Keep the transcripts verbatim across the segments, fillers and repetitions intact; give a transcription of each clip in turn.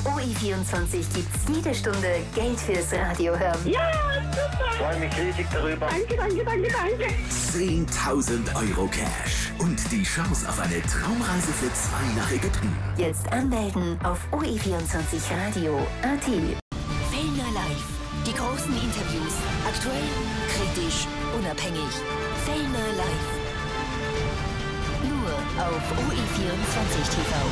O E vierundzwanzig gibt's jede Stunde Geld fürs Radio hören. Ja, super! Ich freue mich riesig darüber. Danke, danke, danke, danke. zehntausend Euro Cash und die Chance auf eine Traumreise für zwei nach Ägypten. Jetzt anmelden auf O E vierundzwanzig Radio Punkt A T. Fellner Live. Die großen Interviews. Aktuell, kritisch, unabhängig. Fellner Live. Nur auf O E vierundzwanzig T V.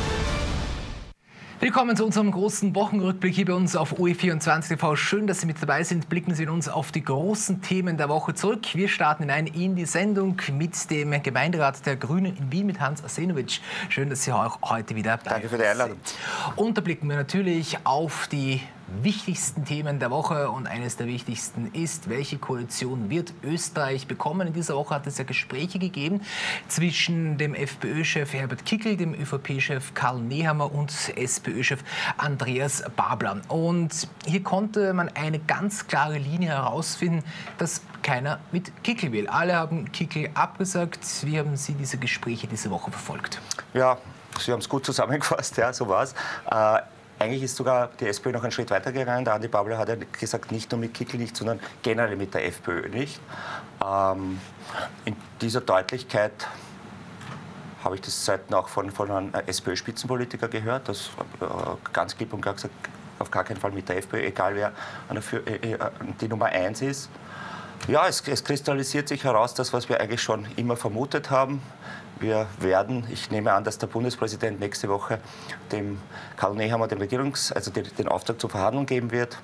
Willkommen zu unserem großen Wochenrückblick hier bei uns auf O E vierundzwanzig T V. Schön, dass Sie mit dabei sind. Blicken Sie mit uns auf die großen Themen der Woche zurück. Wir starten hinein in die Sendung mit dem Gemeinderat der Grünen in Wien, mit Hans Arsenovic. Schön, dass Sie auch heute wieder dabei sind. Danke für die Einladung. Und da blicken wir natürlich auf die wichtigsten Themen der Woche, und eines der wichtigsten ist, welche Koalition wird Österreich bekommen. In dieser Woche hat es ja Gespräche gegeben zwischen dem FPÖ-Chef Herbert Kickl, dem ÖVP-Chef Karl Nehammer und SPÖ-Chef Andreas Babler. Und hier konnte man eine ganz klare Linie herausfinden, dass keiner mit Kickl will. Alle haben Kickl abgesagt. Wie haben Sie diese Gespräche diese Woche verfolgt? Ja, Sie haben es gut zusammengefasst, ja, so war es. Äh, Eigentlich ist sogar die SPÖ noch einen Schritt weiter gegangen. Der Andi Babler hat ja gesagt, nicht nur mit Kickl nicht, sondern generell mit der FPÖ nicht. Ähm, in dieser Deutlichkeit habe ich das seitens auch von, von einem SPÖ-Spitzenpolitiker gehört, das äh, ganz klipp und klar gesagt, auf gar keinen Fall mit der FPÖ, egal wer äh, die Nummer eins ist. Ja, es, es kristallisiert sich heraus, das, was wir eigentlich schon immer vermutet haben. Wir werden, ich nehme an, dass der Bundespräsident nächste Woche dem Karl Nehammer dem Regierungs-, also den, den Auftrag zur Verhandlung geben wird.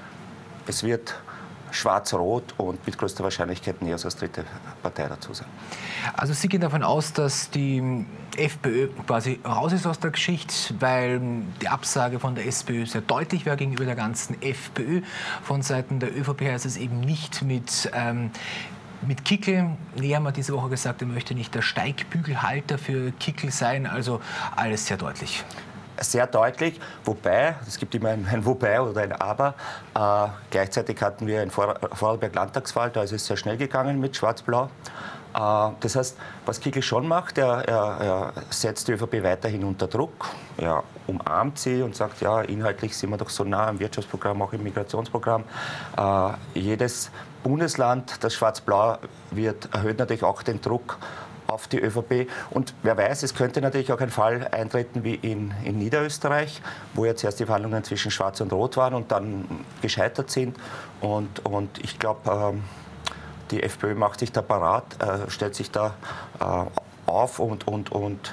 Es wird schwarz-rot und mit größter Wahrscheinlichkeit NEOS als dritte Partei dazu sein. Also Sie gehen davon aus, dass die FPÖ quasi raus ist aus der Geschichte, weil die Absage von der SPÖ sehr deutlich war gegenüber der ganzen FPÖ. Von Seiten der ÖVP heißt es eben nicht mit ähm, Mit Kickl. Nehammer hat diese Woche gesagt, er möchte nicht der Steigbügelhalter für Kickl sein. Also alles sehr deutlich. Sehr deutlich, wobei, es gibt immer ein, ein Wobei oder ein Aber. Äh, gleichzeitig hatten wir in Vor Vorarlberg-Landtagswahl, da ist es sehr schnell gegangen mit Schwarz-Blau. Äh, das heißt, was Kickl schon macht, er, er, er setzt die ÖVP weiterhin unter Druck. Er umarmt sie und sagt, ja, inhaltlich sind wir doch so nah im Wirtschaftsprogramm, auch im Migrationsprogramm. Äh, jedes Bundesland, das schwarz-blau wird, erhöht natürlich auch den Druck auf die ÖVP. Und wer weiß, es könnte natürlich auch ein Fall eintreten wie in, in Niederösterreich, wo jetzt erst die Verhandlungen zwischen Schwarz und Rot waren und dann gescheitert sind. Und, und ich glaube, ähm, die FPÖ macht sich da parat, äh, stellt sich da äh, auf und, und, und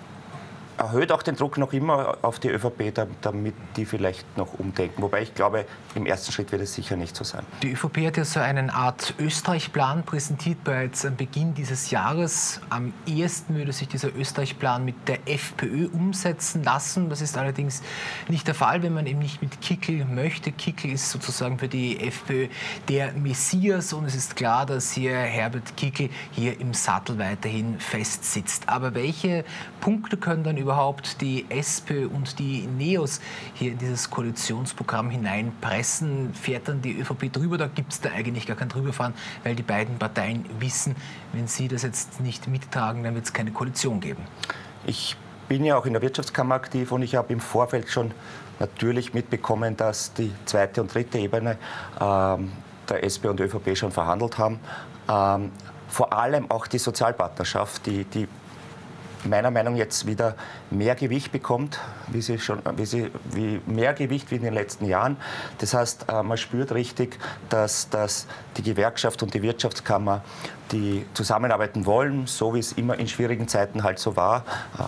erhöht auch den Druck noch immer auf die ÖVP, damit die vielleicht noch umdenken. Wobei ich glaube, im ersten Schritt wird es sicher nicht so sein. Die ÖVP hat ja so eine Art Österreich-Plan präsentiert bereits am Beginn dieses Jahres. Am ehesten würde sich dieser Österreich-Plan mit der FPÖ umsetzen lassen. Das ist allerdings nicht der Fall, wenn man eben nicht mit Kickl möchte. Kickl ist sozusagen für die FPÖ der Messias, und es ist klar, dass hier Herbert Kickl hier im Sattel weiterhin festsitzt. Aber welche Punkte können dann überhaupt die SPÖ und die NEOS hier in dieses Koalitionsprogramm hineinpressen? Fährt dann die ÖVP drüber? Da gibt es da eigentlich gar kein Drüberfahren, weil die beiden Parteien wissen, wenn sie das jetzt nicht mittragen, dann wird es keine Koalition geben. Ich bin ja auch in der Wirtschaftskammer aktiv und ich habe im Vorfeld schon natürlich mitbekommen, dass die zweite und dritte Ebene ähm, der SPÖ und ÖVP schon verhandelt haben. Ähm, vor allem auch die Sozialpartnerschaft, die, die meiner Meinung nach jetzt wieder mehr Gewicht bekommt, wie sie schon, wie sie, wie mehr Gewicht wie in den letzten Jahren. Das heißt, man spürt richtig, dass, dass die Gewerkschaft und die Wirtschaftskammer, die zusammenarbeiten wollen, so wie es immer in schwierigen Zeiten halt so war.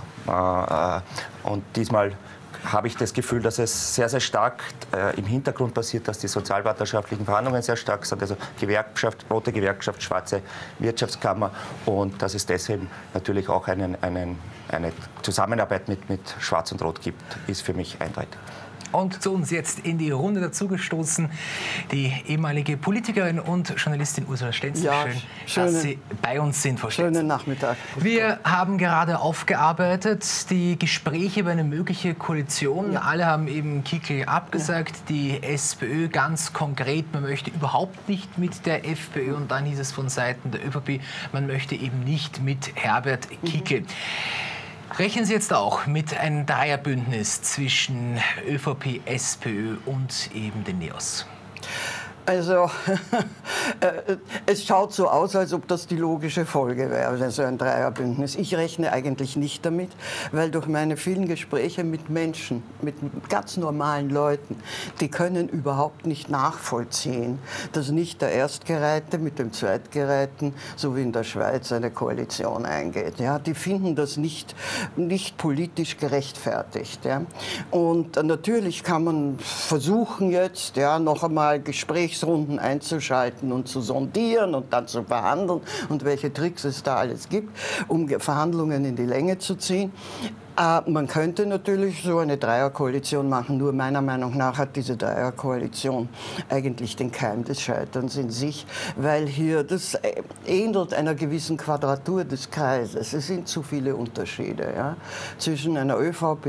Und diesmal habe ich das Gefühl, dass es sehr, sehr stark äh, im Hintergrund passiert, dass die sozialpartnerschaftlichen Verhandlungen sehr stark sind. Also Gewerkschaft, rote Gewerkschaft, schwarze Wirtschaftskammer. Und dass es deshalb natürlich auch einen, einen, eine Zusammenarbeit mit, mit Schwarz und Rot gibt, ist für mich eindeutig. Und zu uns jetzt in die Runde dazugestoßen die ehemalige Politikerin und Journalistin Ursula Stenzel. Ja, schön, schönen, dass Sie bei uns sind, Frau Stenzel. Schönen Nachmittag. Wir haben gerade aufgearbeitet die Gespräche über eine mögliche Koalition. Ja. Alle haben eben Kickl abgesagt, ja. Die SPÖ ganz konkret, man möchte überhaupt nicht mit der FPÖ, und dann hieß es von Seiten der ÖVP, man möchte eben nicht mit Herbert Kickl. Mhm. Rechnen Sie jetzt auch mit einem Dreierbündnis zwischen ÖVP, SPÖ und eben den NEOS? Also, es schaut so aus, als ob das die logische Folge wäre, so ein Dreierbündnis. Ich rechne eigentlich nicht damit, weil durch meine vielen Gespräche mit Menschen, mit ganz normalen Leuten, die können überhaupt nicht nachvollziehen, dass nicht der Erstgereihte mit dem Zweitgereihten, so wie in der Schweiz, eine Koalition eingeht. Ja, die finden das nicht, nicht politisch gerechtfertigt. Ja. Und natürlich kann man versuchen jetzt, ja, noch einmal Gespräche Runden einzuschalten und zu sondieren und dann zu verhandeln und welche Tricks es da alles gibt, um Verhandlungen in die Länge zu ziehen. Äh, man könnte natürlich so eine Dreierkoalition machen, nur meiner Meinung nach hat diese Dreierkoalition eigentlich den Keim des Scheiterns in sich, weil hier das ähnelt einer gewissen Quadratur des Kreises. Es sind zu viele Unterschiede, ja, zwischen einer ÖVP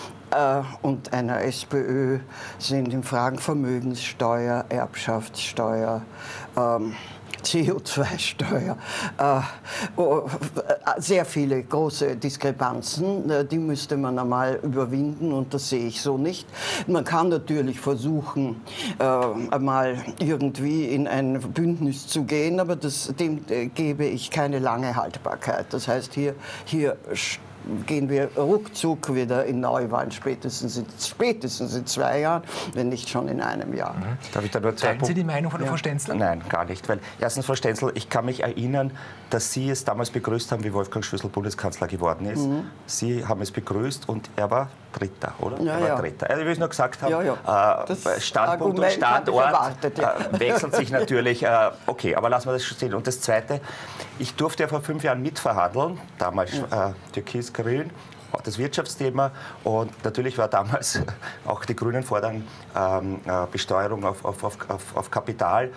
Äh, und einer SPÖ sind in Fragen Vermögenssteuer, Erbschaftssteuer, ähm, C O zwei Steuer, äh, oh, sehr viele große Diskrepanzen, äh, die müsste man einmal überwinden und das sehe ich so nicht. Man kann natürlich versuchen, äh, einmal irgendwie in ein Bündnis zu gehen, aber das, dem äh, gebe ich keine lange Haltbarkeit. Das heißt, hier, hier gehen wir ruckzuck wieder in Neuwahlen, spätestens in, spätestens in zwei Jahren, wenn nicht schon in einem Jahr. Mhm. Darf ich da nur zwei Teilen Sie die Meinung von der ja. Frau Stenzel? Nein, gar nicht. Weil erstens, Frau Stenzel, ich kann mich erinnern, dass Sie es damals begrüßt haben, wie Wolfgang Schüssel Bundeskanzler geworden ist. Mhm. Sie haben es begrüßt und er war Dritter, oder? Ja, er war ja. Dritter. Also, wie ich nur gesagt habe, ja, ja. äh, Standpunkt und Standort erwartet, ja. äh, wechselt sich natürlich. Äh, okay, aber lassen wir das stehen. Und das Zweite, ich durfte ja vor fünf Jahren mitverhandeln, damals äh, Türkis-Grün, das Wirtschaftsthema, und natürlich war damals auch die Grünen fordern ähm, Besteuerung auf, auf, auf, auf Kapital.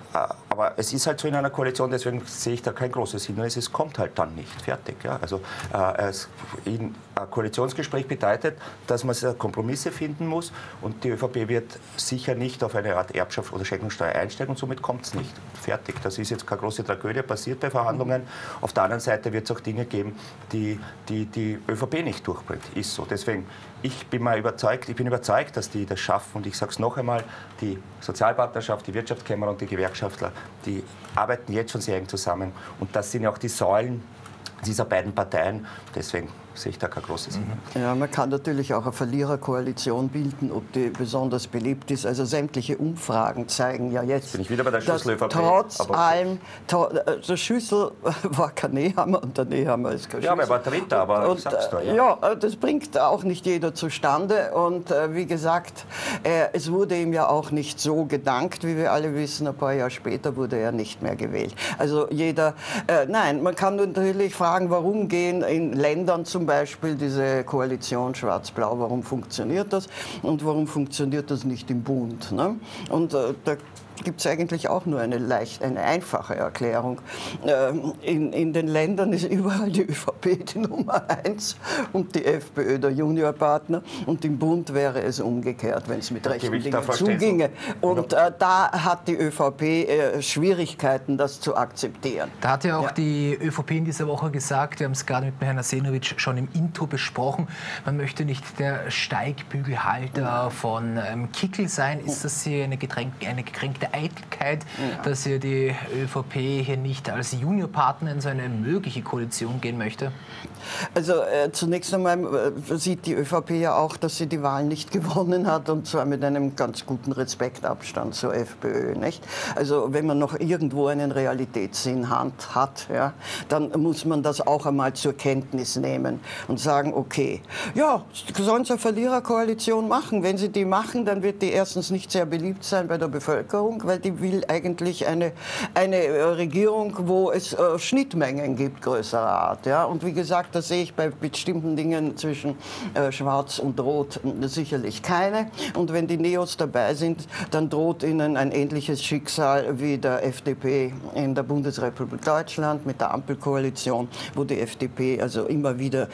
Aber es ist halt so in einer Koalition, deswegen sehe ich da kein großes Hindernis. Es kommt halt dann nicht fertig. Ja? Also äh, es, in, ein Koalitionsgespräch bedeutet, dass man Kompromisse finden muss, und die ÖVP wird sicher nicht auf eine Art Erbschaft oder Schenkungssteuer einsteigen, und somit kommt es nicht fertig. Das ist jetzt keine große Tragödie, passiert bei Verhandlungen. Auf der anderen Seite wird es auch Dinge geben, die die, die ÖVP nicht durchbringt. Ist so. Deswegen, ich bin mal überzeugt, ich bin überzeugt, dass die das schaffen, und ich sage es noch einmal, die Sozialpartnerschaft, die Wirtschaftskammer und die Gewerkschaftler, die arbeiten jetzt schon sehr eng zusammen, und das sind ja auch die Säulen dieser beiden Parteien. Deswegen sehe ich da kein großes Hindernis. Ja, man kann natürlich auch eine Verliererkoalition bilden, ob die besonders beliebt ist. Also sämtliche Umfragen zeigen ja jetzt, bin ich wieder bei der Schüssel ÖVP, trotz aber allem, der Schüssel war kein Nehammer und der Nehammer ist kein Schüssel. Ja, aber er war Dritter, aber und, ich sag's da, ja. ja, das bringt auch nicht jeder zustande, und äh, wie gesagt, äh, es wurde ihm ja auch nicht so gedankt, wie wir alle wissen. Ein paar Jahre später wurde er nicht mehr gewählt. Also jeder, äh, nein, man kann natürlich fragen, warum gehen in Ländern zum Beispiel diese Koalition Schwarz-Blau, warum funktioniert das und warum funktioniert das nicht im Bund? Ne? Und äh, da gibt es eigentlich auch nur eine, leicht, eine einfache Erklärung. Ähm, in, in den Ländern ist überall die ÖVP die Nummer eins und die FPÖ der Juniorpartner, und im Bund wäre es umgekehrt, wenn es mit rechten Dingen zuginge. Und äh, da hat die ÖVP äh, Schwierigkeiten, das zu akzeptieren. Da hat ja auch ja. die ÖVP in dieser Woche gesagt, wir haben es gerade mit Herrn Arsenovic schon im Intro besprochen, man möchte nicht der Steigbügelhalter von ähm, Kickl sein. Ist das hier eine, Getränk, eine gekränkte Eitelkeit, ja. dass hier die ÖVP hier nicht als Juniorpartner in so eine mögliche Koalition gehen möchte? Also äh, zunächst einmal äh, sieht die ÖVP ja auch, dass sie die Wahl nicht gewonnen hat, und zwar mit einem ganz guten Respektabstand zur FPÖ. Nicht? Also wenn man noch irgendwo einen Realitätssinn hat, hat ja, dann muss man das auch einmal zur Kenntnis nehmen und sagen, okay, ja, sollen sie eine Verliererkoalition machen. Wenn sie die machen, dann wird die erstens nicht sehr beliebt sein bei der Bevölkerung, weil die will eigentlich eine, eine Regierung, wo es äh, Schnittmengen gibt, größerer Art. Ja? Und wie gesagt, das sehe ich bei bestimmten Dingen zwischen äh, Schwarz und Rot sicherlich keine. Und wenn die Neos dabei sind, dann droht ihnen ein ähnliches Schicksal wie der F D P in der Bundesrepublik Deutschland mit der Ampelkoalition, wo die F D P also immer wieder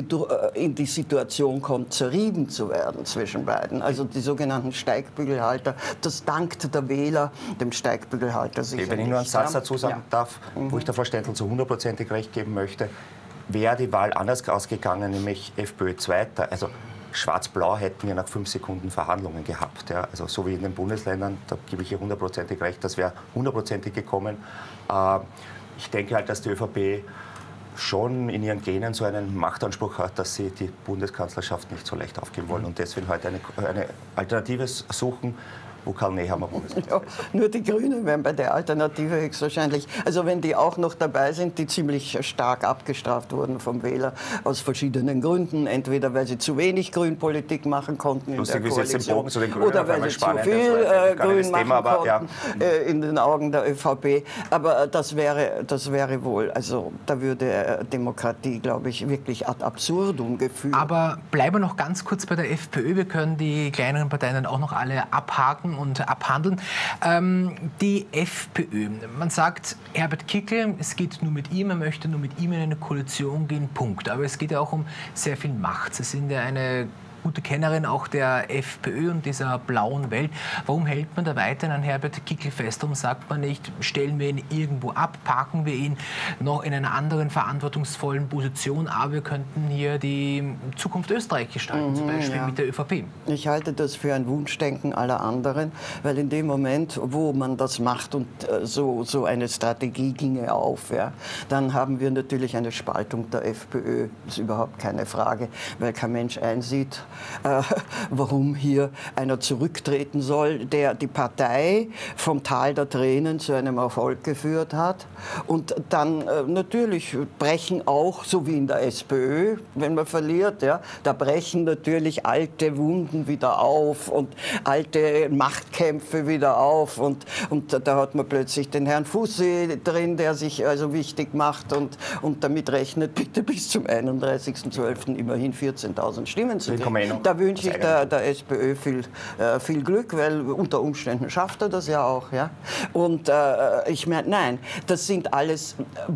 in die Situation kommt, zerrieben zu werden zwischen beiden. Also die sogenannten Steigbügelhalter, das dankt der Wähler dem Steigbügelhalter sicher. Wenn ich nur einen Satz dazu sagen ja. darf, wo ich der Frau Stenzel zu hundertprozentig recht geben möchte: wäre die Wahl anders ausgegangen, nämlich FPÖ Zweiter. Also Schwarz-Blau hätten wir nach fünf Sekunden Verhandlungen gehabt. Ja. Also so wie in den Bundesländern, da gebe ich ihr hundertprozentig recht, das wäre hundertprozentig gekommen. Äh, ich denke halt, dass die ÖVP schon in ihren Genen so einen Machtanspruch hat, dass sie die Bundeskanzlerschaft nicht so leicht aufgeben wollen und deswegen heute eine, eine Alternative suchen, wo Karl Nehammer Bundeskanzler ist. Ja, nur die Grünen wären bei der Alternative höchstwahrscheinlich. Also wenn die auch noch dabei sind, die ziemlich stark abgestraft wurden vom Wähler aus verschiedenen Gründen. Entweder weil sie zu wenig Grünpolitik machen konnten in der Koalition zu den Grünen oder weil sie zu viel äh, Grün machen Thema, aber, konnten ja. äh, in den Augen der ÖVP. Aber äh, das wäre, das wäre wohl, also da würde äh, Demokratie, glaube ich, wirklich ad absurdum geführt. Aber bleiben wir noch ganz kurz bei der FPÖ. Wir können die kleineren Parteien dann auch noch alle abhaken und abhandeln. Ähm, die FPÖ, man sagt, Herbert Kickl, es geht nur mit ihm, er möchte nur mit ihm in eine Koalition gehen, Punkt. Aber es geht ja auch um sehr viel Macht. Sie sind ja eine gute Kennerin auch der FPÖ und dieser blauen Welt. Warum hält man da weiterhin an Herbert Kickl fest? Warum sagt man nicht, stellen wir ihn irgendwo ab, parken wir ihn noch in einer anderen verantwortungsvollen Position, aber wir könnten hier die Zukunft Österreich gestalten, mhm, zum Beispiel ja. mit der ÖVP. Ich halte das für ein Wunschdenken aller anderen, weil in dem Moment, wo man das macht und äh, so, so eine Strategie ginge auf, ja, dann haben wir natürlich eine Spaltung der FPÖ. Das ist überhaupt keine Frage, weil kein Mensch einsieht, Äh, warum hier einer zurücktreten soll, der die Partei vom Tal der Tränen zu einem Erfolg geführt hat. Und dann äh, natürlich brechen auch, so wie in der SPÖ, wenn man verliert, ja, da brechen natürlich alte Wunden wieder auf und alte Machtkämpfe wieder auf. Und, und da hat man plötzlich den Herrn Fussi drin, der sich also wichtig macht und, und damit rechnet, bitte bis zum einunddreißigsten zwölften immerhin vierzehntausend Stimmen zu kriegen. Da wünsche ich der, der SPÖ viel, äh, viel Glück, weil unter Umständen schafft er das ja auch. Ja? Und äh, ich meine, nein, das sind alles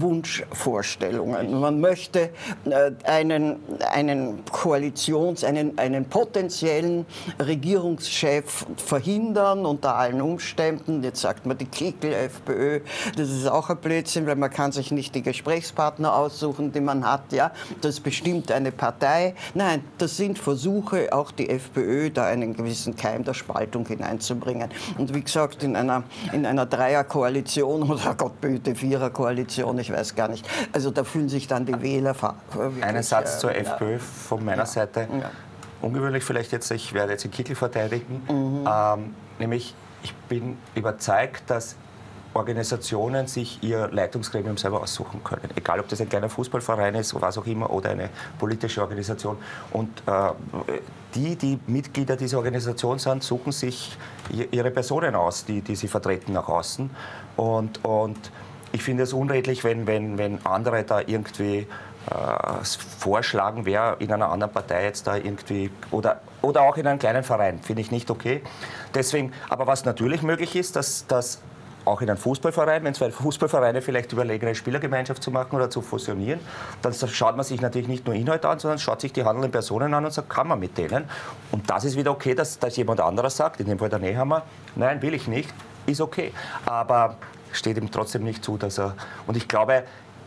Wunschvorstellungen. Man möchte äh, einen, einen Koalitions-, einen, einen potenziellen Regierungschef verhindern unter allen Umständen. Jetzt sagt man die Kickl, FPÖ, das ist auch ein Blödsinn, weil man kann sich nicht die Gesprächspartner aussuchen, die man hat. Ja? Das bestimmt eine Partei. Nein, das sind Versuche, auch die FPÖ da einen gewissen Keim der Spaltung hineinzubringen. Und wie gesagt, in einer, in einer Dreierkoalition oder Gott behüte Viererkoalition, ich weiß gar nicht, also da fühlen sich dann die Wähler... Wirklich, Einen Satz äh, zur ja. FPÖ von meiner ja. Seite. Ja. Ungewöhnlich vielleicht jetzt, ich werde jetzt den Kickl verteidigen, Mhm. ähm, nämlich ich bin überzeugt, dass Organisationen sich ihr Leitungsgremium selber aussuchen können. Egal, ob das ein kleiner Fußballverein ist oder was auch immer oder eine politische Organisation. Und äh, die, die Mitglieder dieser Organisation sind, suchen sich ihre Personen aus, die, die sie vertreten nach außen. Und, und ich finde es unredlich, wenn, wenn, wenn andere da irgendwie äh, vorschlagen, wer in einer anderen Partei jetzt da irgendwie oder, oder auch in einem kleinen Verein. Finde ich nicht okay. Deswegen, aber was natürlich möglich ist, dass, dass auch in einem Fußballverein, wenn zwei Fußballvereine vielleicht überlegen, eine Spielergemeinschaft zu machen oder zu fusionieren, dann schaut man sich natürlich nicht nur Inhalte an, sondern schaut sich die handelnden Personen an und sagt, kann man mit denen? Und das ist wieder okay, dass, dass jemand anderes sagt, in dem Fall der Nehammer, nein, will ich nicht, ist okay. Aber steht ihm trotzdem nicht zu, dass er... Und ich glaube,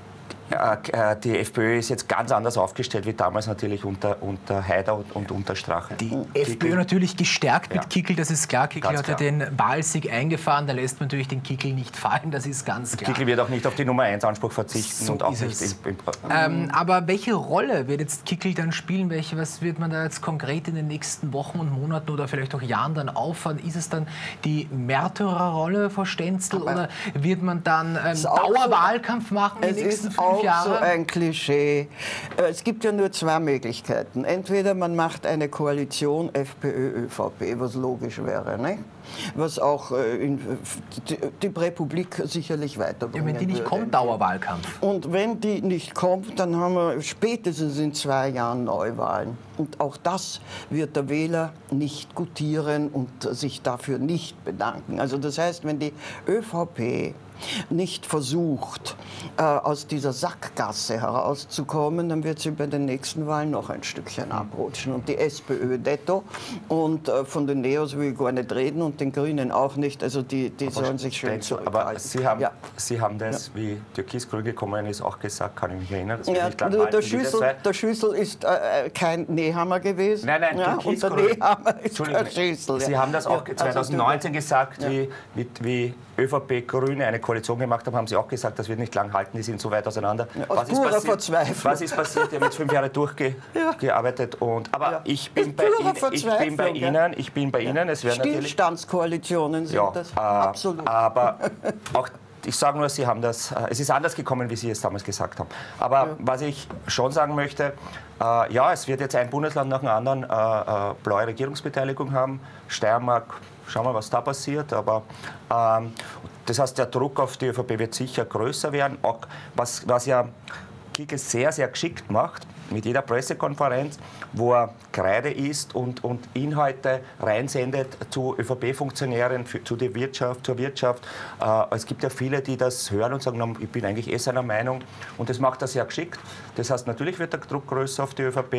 die FPÖ ist jetzt ganz anders aufgestellt wie damals natürlich unter, unter Haider und, und unter Strache. Die FPÖ natürlich gestärkt mit ja. Kickl, das ist klar. Kickl ganz hat ja den Wahlsieg eingefahren, da lässt man natürlich den Kickl nicht fallen, das ist ganz klar. Kickl wird auch nicht auf die Nummer eins Anspruch verzichten. So und auch ist nicht es. In, in, ähm, aber welche Rolle wird jetzt Kickl dann spielen? Welche, was wird man da jetzt konkret in den nächsten Wochen und Monaten oder vielleicht auch Jahren dann auffahren? Ist es dann die Märtyrerrolle vor Stenzel aber oder wird man dann ähm, Dauerwahlkampf so, machen in den nächsten fünf Jahren? So ein Klischee. Es gibt ja nur zwei Möglichkeiten. Entweder man macht eine Koalition FPÖ-ÖVP, was logisch wäre, ne? Was auch in die Republik sicherlich weiterbringen ja, wenn die nicht würde. kommt, Dauerwahlkampf. Und wenn die nicht kommt, dann haben wir spätestens in zwei Jahren Neuwahlen. Und auch das wird der Wähler nicht gutieren und sich dafür nicht bedanken. Also das heißt, wenn die ÖVP nicht versucht, äh, aus dieser Sackgasse herauszukommen, dann wird sie bei den nächsten Wahlen noch ein Stückchen abrutschen. Und die SPÖ detto. Und äh, von den Neos will ich gar nicht reden und den Grünen auch nicht. Also die, die sollen sich schön zurückhalten. Aber Sie haben, ja. Sie haben das, ja. wie Türkis-Grün gekommen ist, auch gesagt, kann ich mich erinnern. Das ja, nicht lang der, halten, Schüssel, der Schüssel ist äh, kein Nehammer gewesen. Nein, nein, ja, und der Nehammer ist kein Schüssel. Sie ja. haben das auch ja, zwanzig neunzehn also, gesagt, ja. wie, wie, wie ÖVP-Grüne eine Koalition gemacht haben, haben Sie auch gesagt, das wird nicht lang halten, die sind so weit auseinander. Ja, was, ist passiert, was ist passiert? Die haben jetzt fünf Jahre durchgearbeitet. Ja. Und, aber ja. ich, bin bei, ich bin bei Ihnen. Ich bin bei Ihnen. Es Stillstandskoalitionen sind ja, das. Äh, Absolut. Aber auch, ich sage nur, Sie haben das, äh, es ist anders gekommen, wie Sie es damals gesagt haben. Aber ja. was ich schon sagen möchte, äh, ja, es wird jetzt ein Bundesland nach dem anderen äh, äh, blaue Regierungsbeteiligung haben. Steiermark, schauen wir, was da passiert. Aber ähm, das heißt, der Druck auf die ÖVP wird sicher größer werden. Auch was, was ja Kickl sehr, sehr geschickt macht, mit jeder Pressekonferenz, wo er Kreide isst und, und Inhalte reinsendet zu ÖVP-Funktionären, zu der Wirtschaft, zur Wirtschaft. Äh, es gibt ja viele, die das hören und sagen, ich bin eigentlich eh seiner Meinung. Und das macht er sehr geschickt. Das heißt, natürlich wird der Druck größer auf die ÖVP.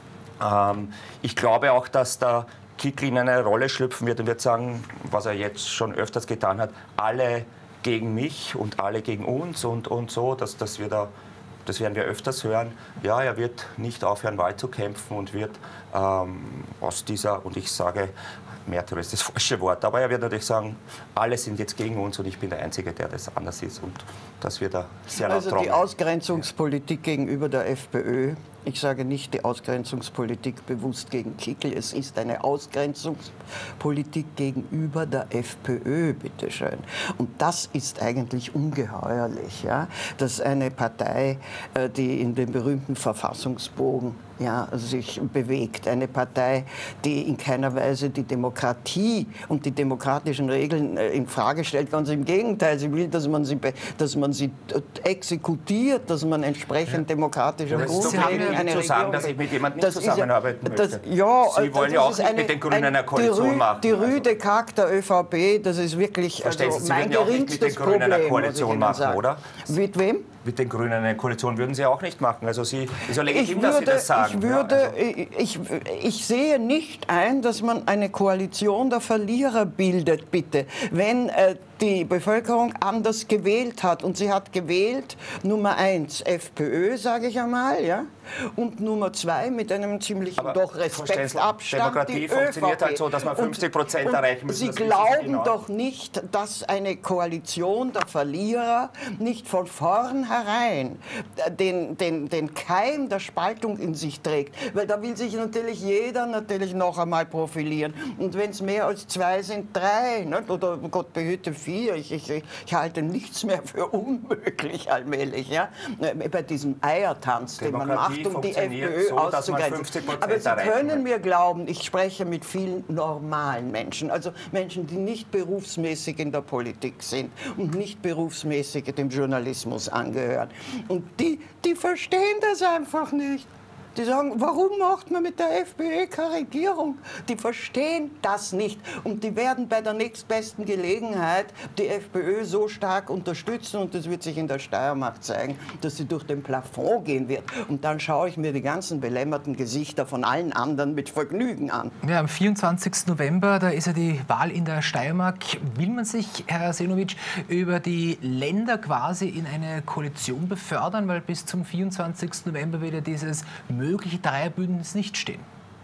Ähm, ich glaube auch, dass der Kickl in eine Rolle schlüpfen wird und wird sagen, was er jetzt schon öfters getan hat, alle gegen mich und alle gegen uns und, und so, dass, dass wir da, das werden wir öfters hören. Ja, er wird nicht aufhören, Wahl zu kämpfen und wird ähm, aus dieser, und ich sage, Märtyrer ist das falsche Wort, aber er wird natürlich sagen, alle sind jetzt gegen uns und ich bin der Einzige, der das anders ist. Und das wird er sehr laut Also die Ausgrenzungspolitik gegenüber der FPÖ, ich sage nicht die Ausgrenzungspolitik bewusst gegen Kickl, es ist eine Ausgrenzungspolitik gegenüber der FPÖ, bitteschön. Und das ist eigentlich ungeheuerlich, ja? Dass eine Partei, die in dem berühmten Verfassungsbogen ja, sich bewegt, eine Partei, die in keiner Weise die Demokratie und die demokratischen Regeln in Frage stellt, ganz im Gegenteil, sie will, dass man sie, dass man sie exekutiert, dass man entsprechend ja. demokratischer Grundregeln eine zu sagen, dass ich mit jemandem nicht zusammenarbeiten ja, das, möchte. Ja, Sie wollen ja auch nicht eine, mit den Grünen ein, eine Koalition die machen. Die rüde also. Kack der ÖVP, das ist wirklich also Sie mein ja geringstes mit den Grünen Problem, eine Koalition machen, sagen. Oder? Mit wem? Mit den Grünen eine Koalition würden Sie auch nicht machen. Also Sie, ist ja legitim, ich würde, dass Sie das sagen. Ich, würde, ja, also. ich, ich sehe nicht ein, dass man eine Koalition der Verlierer bildet, bitte. Wenn äh, die Bevölkerung anders gewählt hat, und sie hat gewählt Nummer eins FPÖ, sage ich einmal, ja, und Nummer zwei mit einem ziemlichen Aber doch Respektabstand Demokratie die funktioniert ÖVP. halt so, dass man fünfzig Prozent erreichen müssen. Sie glauben genau. doch nicht, dass eine Koalition der Verlierer nicht von vornherein den, den, den Keim der Spaltung in sich trägt. Weil da will sich natürlich jeder natürlich noch einmal profilieren. Und wenn es mehr als zwei sind, drei, nicht? Oder Gott behüte vier. Ich, ich, ich halte nichts mehr für unmöglich allmählich. Ja? Bei diesem Eiertanz, den man macht, um die FPÖ so, auszugrenzen. Aber Sie können mir glauben, ich spreche mit vielen normalen Menschen, also Menschen, die nicht berufsmäßig in der Politik sind und nicht berufsmäßig dem Journalismus angehören. Und die, die verstehen das einfach nicht. Die sagen, warum macht man mit der FPÖ keine Regierung? Die verstehen das nicht. Und die werden bei der nächstbesten Gelegenheit die FPÖ so stark unterstützen, und das wird sich in der Steiermark zeigen, dass sie durch den Plafond gehen wird. Und dann schaue ich mir die ganzen belämmerten Gesichter von allen anderen mit Vergnügen an. Ja, am vierundzwanzigsten November, da ist ja die Wahl in der Steiermark. Will man sich, Herr Senovic, über die Länder quasi in eine Koalition befördern? Weil bis zum vierundzwanzigsten November wird ja dieses mögliche Dreierbündnis nicht stehen.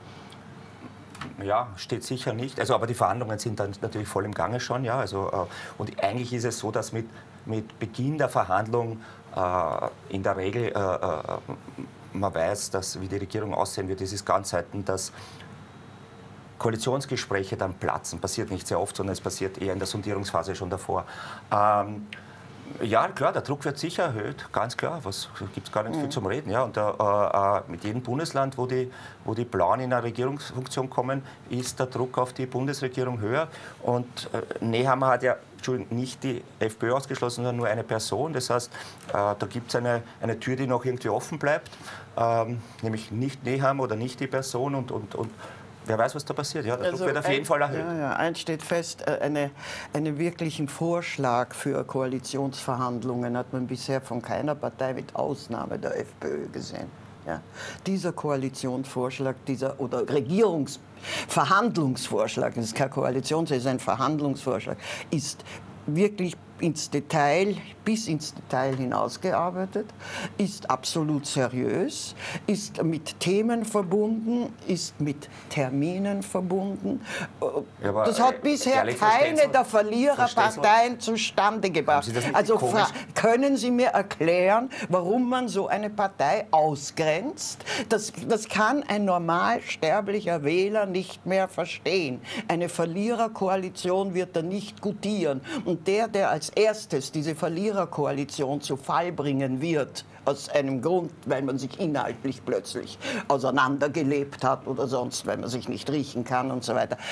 Ja, steht sicher nicht. Also, aber die Verhandlungen sind dann natürlich voll im Gange schon. Ja, also, äh, und eigentlich ist es so, dass mit, mit Beginn der Verhandlung äh, in der Regel äh, äh, man weiß, dass, wie die Regierung aussehen wird. Es ist ganz selten, dass Koalitionsgespräche dann platzen. Passiert nicht sehr oft, sondern es passiert eher in der Sondierungsphase schon davor. Ähm, Ja, klar, der Druck wird sicher erhöht, ganz klar. Was gibt es gar nicht viel zum Reden. Ja, und äh, äh, mit jedem Bundesland, wo die, wo die Blauen in eine Regierungsfunktion kommen, ist der Druck auf die Bundesregierung höher. Und äh, Nehammer hat ja nicht die FPÖ ausgeschlossen, sondern nur eine Person. Das heißt, äh, da gibt es eine, eine Tür, die noch irgendwie offen bleibt, ähm, nämlich nicht Nehammer oder nicht die Person. Und, und, und wer weiß, was da passiert. Ja, der also Druck wird auf ein, jeden Fall erhöht. Ja, ja, eins steht fest, eine, einen wirklichen Vorschlag für Koalitionsverhandlungen hat man bisher von keiner Partei mit Ausnahme der FPÖ gesehen. Ja. Dieser Koalitionsvorschlag, dieser oder Regierungsverhandlungsvorschlag, das ist kein Koalitions-, das ist ein Verhandlungsvorschlag, ist wirklich ins Detail, bis ins Detail hinausgearbeitet, ist absolut seriös, ist mit Themen verbunden, ist mit Terminen verbunden. Ja, aber, das hat bisher ehrlich, keine der Verliererparteien zustande gebracht. Also können Sie mir erklären, warum man so eine Partei ausgrenzt? Das, das kann ein normalsterblicher Wähler nicht mehr verstehen. Eine Verliererkoalition wird er nicht gutieren. Und der, der als erstes diese Verliererkoalition zu Fall bringen wird, aus einem Grund, weil man sich inhaltlich plötzlich auseinandergelebt hat oder sonst, weil man sich nicht riechen kann und so weiter,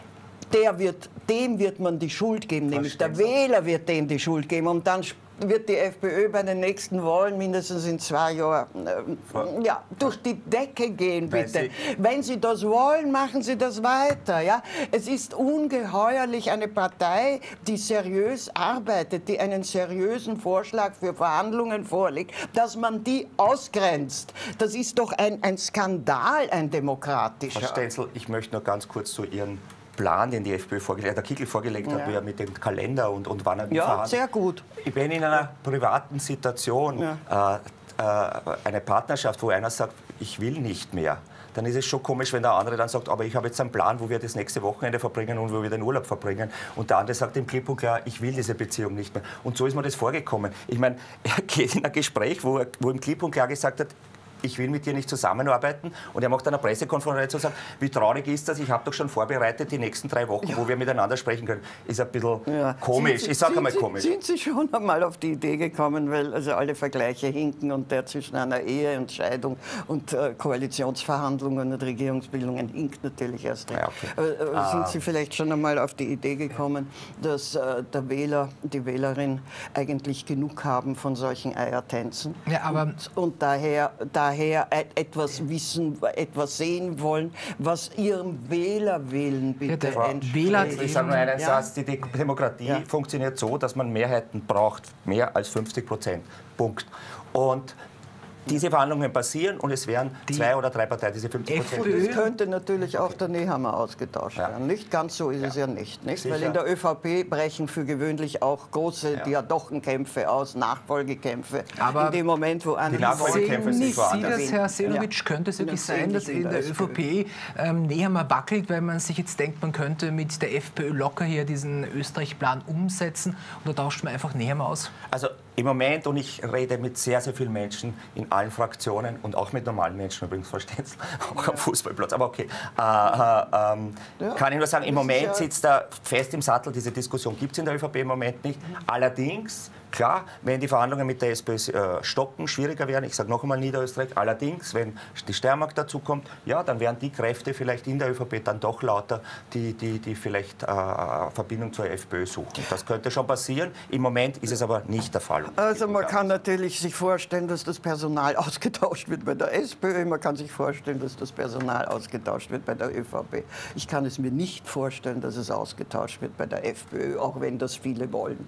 der wird, dem wird man die Schuld geben, nämlich der Wähler wird dem die Schuld geben. Und dann wird die FPÖ bei den nächsten Wahlen mindestens in zwei Jahren äh, ja, durch die Decke gehen, bitte. Sie Wenn Sie das wollen, machen Sie das weiter. Ja? Es ist ungeheuerlich, eine Partei, die seriös arbeitet, die einen seriösen Vorschlag für Verhandlungen vorlegt, dass man die ausgrenzt. Das ist doch ein, ein Skandal, ein demokratischer. Frau Stenzel, ich möchte nur ganz kurz zu Ihren Plan, den die FPÖ vorgelegt, der Kickl vorgelegt ja. hat, wie er mit dem Kalender und, und wann er ja, verhandelt. sehr gut. Ich bin in einer privaten Situation, ja. äh, äh, eine Partnerschaft, wo einer sagt, ich will nicht mehr. Dann ist es schon komisch, wenn der andere dann sagt, aber ich habe jetzt einen Plan, wo wir das nächste Wochenende verbringen und wo wir den Urlaub verbringen. Und der andere sagt dem klipp und klar, ich will diese Beziehung nicht mehr. Und so ist mir das vorgekommen. Ich meine, er geht in ein Gespräch, wo, er, wo ihm klipp und klar gesagt hat, ich will mit dir nicht zusammenarbeiten. Und er macht eine Pressekonferenz und sagt, wie traurig ist das, ich habe doch schon vorbereitet die nächsten drei Wochen, ja. wo wir miteinander sprechen können. Ist ein bisschen ja. komisch, Sie, ich sage einmal komisch. Sind Sie schon einmal auf die Idee gekommen, weil also alle Vergleiche hinken und der zwischen einer Ehe und Scheidung und äh, Koalitionsverhandlungen und Regierungsbildungen hinkt natürlich erst recht. Ja, okay. äh, ah. Sind Sie vielleicht schon einmal auf die Idee gekommen, dass äh, der Wähler, die Wählerin eigentlich genug haben von solchen Eiertänzen ja, aber und, und daher, daher daher etwas wissen, etwas sehen wollen, was ihrem Wählerwillen bitte ja, entspricht. Ich sage nur einen ja. Satz, die Demokratie ja. funktioniert so, dass man Mehrheiten braucht, mehr als fünfzig Prozent. Punkt. Und diese Verhandlungen passieren und es werden die zwei oder drei Parteien, diese fünfzig Prozent. Es könnte natürlich auch der Nehammer ausgetauscht ja. werden. Nicht ganz so ist ja. es ja nicht. nicht? Weil in der ÖVP brechen für gewöhnlich auch große ja. Diadochenkämpfe aus, Nachfolgekämpfe. Aber in dem Moment, wo die Nachfolgekämpfe sind vorhanden. Sie das, Herr Selovic, ja. könnte es wirklich ja, sein, dass in der ÖVP ähm, Nehammer wackelt, weil man sich jetzt denkt, man könnte mit der FPÖ locker hier diesen Österreich-Plan umsetzen und da tauscht man einfach Nehammer aus? Also im Moment, und ich rede mit sehr, sehr vielen Menschen in allen Fraktionen und auch mit normalen Menschen übrigens, verstehen Sie, auch am Fußballplatz, aber okay. Äh, äh, ähm, ja, kann ich nur sagen, im Moment ja sitzt er fest im Sattel, diese Diskussion gibt es in der ÖVP im Moment nicht. Allerdings, klar, wenn die Verhandlungen mit der SPÖ äh, stocken, schwieriger werden, ich sage noch einmal Niederösterreich, allerdings, wenn die Steiermark dazu kommt, ja, dann werden die Kräfte vielleicht in der ÖVP dann doch lauter, die, die, die vielleicht äh, Verbindung zur FPÖ suchen. Das könnte schon passieren, im Moment ist es aber nicht der Fall. Also man kann natürlich sich vorstellen, dass das Personal ausgetauscht wird bei der SPÖ, man kann sich vorstellen, dass das Personal ausgetauscht wird bei der ÖVP. Ich kann es mir nicht vorstellen, dass es ausgetauscht wird bei der FPÖ, auch wenn das viele wollen.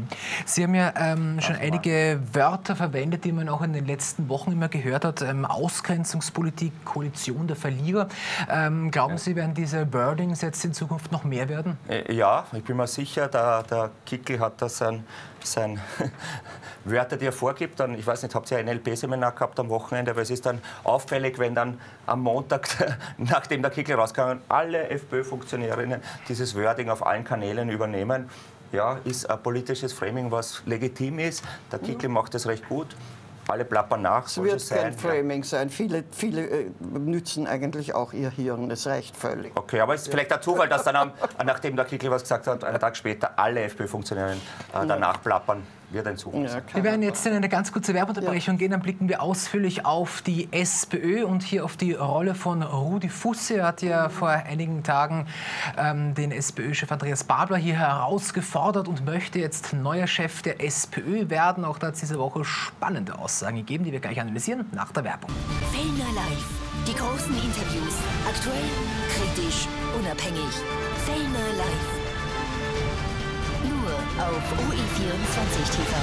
Sie haben ja ähm, schon einige Wörter verwendet, die man auch in den letzten Wochen immer gehört hat. Ähm, Ausgrenzungspolitik, Koalition der Verlierer. Ähm, glauben ja. Sie, werden diese Wordings jetzt in Zukunft noch mehr werden? Ja, ich bin mir sicher, der, der Kickl hat da sein, sein Wörter, die er vorgibt. Dann, ich weiß nicht, habt ihr ein N L P-Seminar gehabt am Wochenende? Aber es ist dann auffällig, wenn dann am Montag, nachdem der Kickl rauskam, alle FPÖ-Funktionärinnen dieses Wording auf allen Kanälen übernehmen. Ja, ist ein politisches Framing, was legitim ist. Der Kickl macht das recht gut. Alle plappern nach. Es wird kein Framing sein. Viele, viele äh, nützen eigentlich auch ihr Hirn. Das reicht völlig. Okay, aber es ist vielleicht der Zufall, dass dann, am, nachdem der Kickl was gesagt hat, einen Tag später alle FPÖ-Funktionäre äh, danach plappern. wird ein Suchen. Ja, wir werden jetzt in eine ganz kurze Werbeunterbrechung ja. gehen, dann blicken wir ausführlich auf die SPÖ und hier auf die Rolle von Rudi Fussi. Er hat ja vor einigen Tagen ähm, den SPÖ-Chef Andreas Babler hier herausgefordert und möchte jetzt neuer Chef der SPÖ werden. Auch da hat es diese Woche spannende Aussagen gegeben, die wir gleich analysieren nach der Werbung. Fellner Live. Die großen Interviews. Aktuell, kritisch, unabhängig. Fellner Live. Nur auf O E vierundzwanzig T V.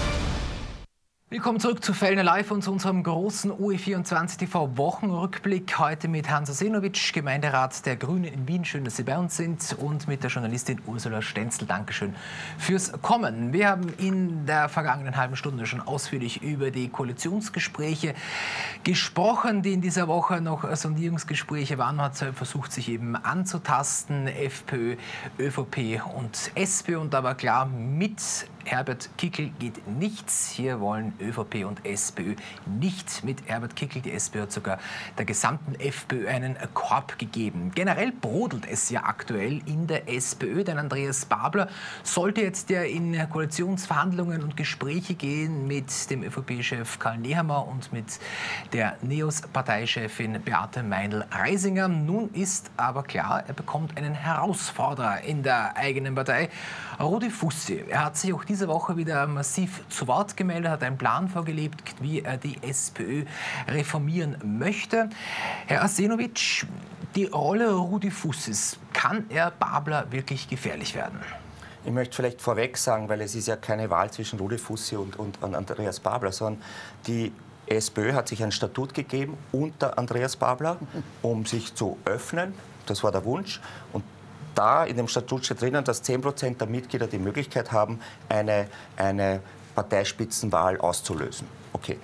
Willkommen zurück zu Fellner Live und zu unserem großen O E vierundzwanzig T V Wochenrückblick. Heute mit Hans Arsenovic, Gemeinderat der Grünen in Wien. Schön, dass Sie bei uns sind. Und mit der Journalistin Ursula Stenzel. Dankeschön fürs Kommen. Wir haben in der vergangenen halben Stunde schon ausführlich über die Koalitionsgespräche gesprochen, die in dieser Woche noch Sondierungsgespräche waren. Man hat versucht, sich eben anzutasten. FPÖ, ÖVP und S P Ö. Und da war klar, mit Herbert Kickl geht nichts. Hier wollen ÖVP und SPÖ nicht mit Herbert Kickl. Die SPÖ hat sogar der gesamten FPÖ einen Korb gegeben. Generell brodelt es ja aktuell in der SPÖ, denn Andreas Babler sollte jetzt ja in Koalitionsverhandlungen und Gespräche gehen mit dem ÖVP-Chef Karl Nehammer und mit der NEOS-Parteichefin Beate Meindl-Reisinger. Nun ist aber klar, er bekommt einen Herausforderer in der eigenen Partei, Rudi Fussi. Er hat sich auch diese Woche wieder massiv zu Wort gemeldet, hat einen Plan vorgelegt, wie er die SPÖ reformieren möchte. Herr Arsenovic, die Rolle Rudi Fussis, kann er Babler wirklich gefährlich werden? Ich möchte vielleicht vorweg sagen, weil es ist ja keine Wahl zwischen Rudi Fussi und, und, und Andreas Babler, sondern die SPÖ hat sich ein Statut gegeben unter Andreas Babler, um sich zu öffnen. Das war der Wunsch. Und da in dem Statut steht drinnen, dass zehn Prozent der Mitglieder die Möglichkeit haben, eine, eine Parteispitzenwahl auszulösen. Okay. Äh,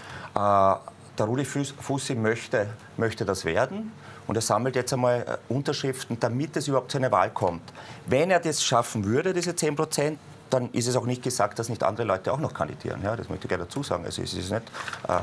der Rudi Fussi möchte, möchte das werden und er sammelt jetzt einmal Unterschriften, damit es überhaupt zu einer Wahl kommt. Wenn er das schaffen würde, diese zehn Prozent, dann ist es auch nicht gesagt, dass nicht andere Leute auch noch kandidieren. Ja, das möchte ich gerne dazu sagen. Also es ist nicht, äh,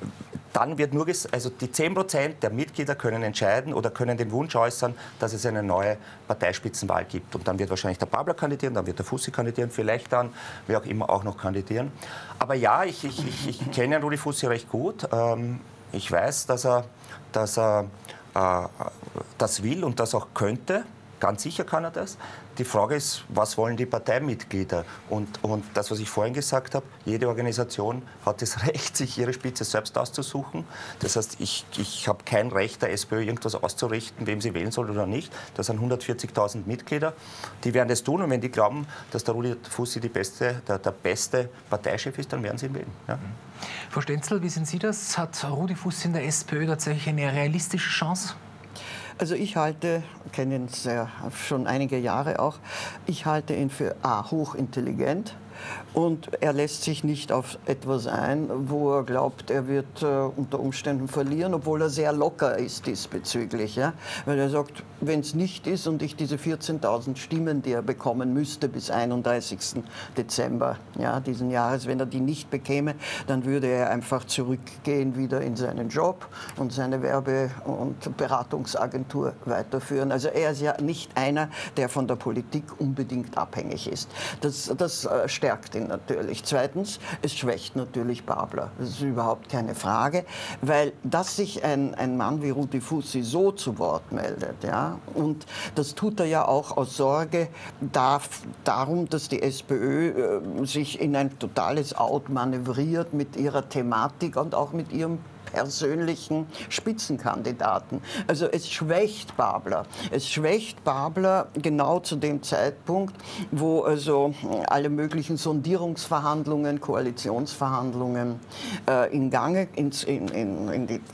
dann wird nur, also die zehn Prozent der Mitglieder können entscheiden oder können den Wunsch äußern, dass es eine neue Parteispitzenwahl gibt. Und dann wird wahrscheinlich der Babler kandidieren, dann wird der Fussi kandidieren, vielleicht dann, wer auch immer, auch noch kandidieren. Aber ja, ich, ich, ich, ich kenne Rudi Fussi recht gut. Ähm, ich weiß, dass er, dass er äh, das will und das auch könnte. Ganz sicher kann er das. Die Frage ist, was wollen die Parteimitglieder? Und, und das, was ich vorhin gesagt habe, jede Organisation hat das Recht, sich ihre Spitze selbst auszusuchen. Das heißt, ich, ich habe kein Recht, der SPÖ irgendwas auszurichten, wem sie wählen soll oder nicht. Das sind hundertvierzigtausend Mitglieder. Die werden das tun. Und wenn die glauben, dass der Rudi Fussi die beste, der, der beste Parteichef ist, dann werden sie ihn wählen. Ja. Frau Stenzel, wie sehen Sie das? Hat Rudi Fussi in der SPÖ tatsächlich eine realistische Chance? Also ich halte, kenne ihn sehr, schon einige Jahre auch, ich halte ihn für A, hochintelligent. Und er lässt sich nicht auf etwas ein, wo er glaubt, er wird äh, unter Umständen verlieren, obwohl er sehr locker ist diesbezüglich. Ja? Weil er sagt, wenn es nicht ist und ich diese vierzehntausend Stimmen, die er bekommen müsste bis einunddreißigsten Dezember ja, diesen Jahres, wenn er die nicht bekäme, dann würde er einfach zurückgehen wieder in seinen Job und seine Werbe- und Beratungsagentur weiterführen. Also er ist ja nicht einer, der von der Politik unbedingt abhängig ist. Das, das äh, stärkt ihn natürlich. Zweitens, es schwächt natürlich Babler. Das ist überhaupt keine Frage, weil dass sich ein, ein Mann wie Rudi Fussi so zu Wort meldet, ja, und das tut er ja auch aus Sorge darf, darum, dass die SPÖ äh, sich in ein totales Out manövriert mit ihrer Thematik und auch mit ihrem persönlichen Spitzenkandidaten. Also es schwächt Babler. Es schwächt Babler genau zu dem Zeitpunkt, wo also alle möglichen Sondierungsverhandlungen, Koalitionsverhandlungen äh, in Gange, ins, in, in, in die,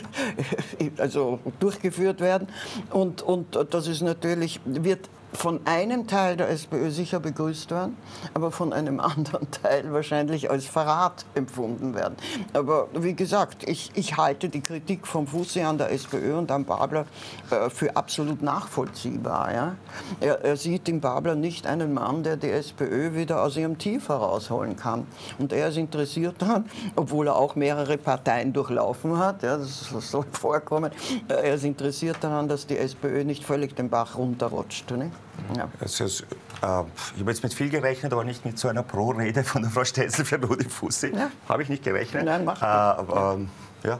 also durchgeführt werden. Und, und das ist natürlich, wird von einem Teil der SPÖ sicher begrüßt werden, aber von einem anderen Teil wahrscheinlich als Verrat empfunden werden. Aber wie gesagt, ich, ich halte die Kritik vom Fussi an der SPÖ und an Babler äh, für absolut nachvollziehbar. Ja? Er, er sieht in Babler nicht einen Mann, der die SPÖ wieder aus ihrem Tief herausholen kann. Und er ist interessiert daran, obwohl er auch mehrere Parteien durchlaufen hat, ja, das soll vorkommen, er ist interessiert daran, dass die SPÖ nicht völlig den Bach runterrutscht. Ne? Ja. Also, äh, ich habe jetzt mit viel gerechnet, aber nicht mit so einer Pro-Rede von der Frau Stenzel für Rudi Fussi. Ja. Habe ich nicht gerechnet. Nein, macht äh, aber, ähm, ja.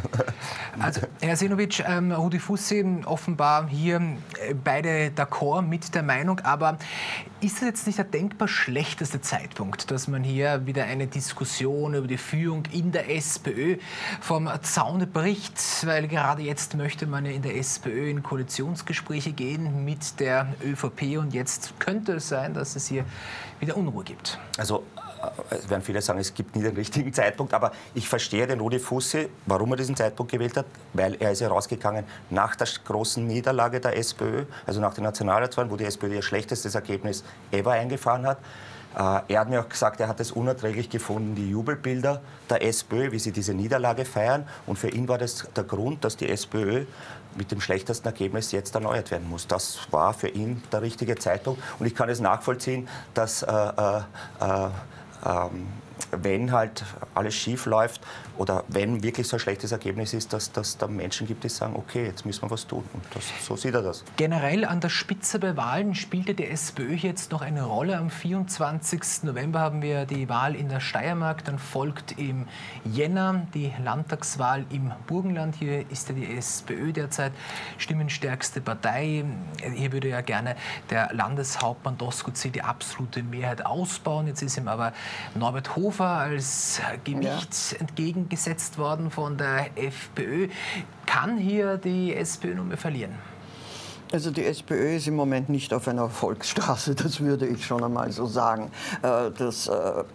Also, Herr Sinowitsch, ähm, Rudi Fussi, offenbar hier äh, beide d'accord mit der Meinung, aber ist das jetzt nicht der denkbar schlechteste Zeitpunkt, dass man hier wieder eine Diskussion über die Führung in der SPÖ vom Zaune bricht, weil gerade jetzt möchte man ja in der SPÖ in Koalitionsgespräche gehen mit der ÖVP und jetzt könnte es sein, dass es hier wieder Unruhe gibt? Also, es werden viele sagen, es gibt nie den richtigen Zeitpunkt, aber ich verstehe den Rudi Fussi, warum er diesen Zeitpunkt gewählt hat, weil er ist ja rausgegangen nach der großen Niederlage der SPÖ, also nach den Nationalratswahlen, wo die SPÖ ihr schlechtestes Ergebnis ever eingefahren hat. Er hat mir auch gesagt, er hat es unerträglich gefunden, die Jubelbilder der SPÖ, wie sie diese Niederlage feiern. Und für ihn war das der Grund, dass die SPÖ mit dem schlechtesten Ergebnis jetzt erneuert werden muss. Das war für ihn der richtige Zeitpunkt. Und ich kann es nachvollziehen, dass äh, äh, äh, Ähm, wenn halt alles schief läuft oder wenn wirklich so ein schlechtes Ergebnis ist, dass es da Menschen gibt, die sagen, okay, jetzt müssen wir was tun. Und das, so sieht er das. Generell an der Spitze bei Wahlen spielte die SPÖ jetzt noch eine Rolle. Am vierundzwanzigsten November haben wir die Wahl in der Steiermark, dann folgt im Jänner die Landtagswahl im Burgenland. Hier ist ja die SPÖ derzeit stimmenstärkste Partei. Hier würde ja gerne der Landeshauptmann Doskozil die absolute Mehrheit ausbauen. Jetzt ist ihm aber Norbert Hofer als Gewicht ja. entgegengesetzt worden von der FPÖ. Kann hier die SPÖ nur mehr verlieren? Also die SPÖ ist im Moment nicht auf einer Erfolgsstraße, das würde ich schon einmal so sagen. Das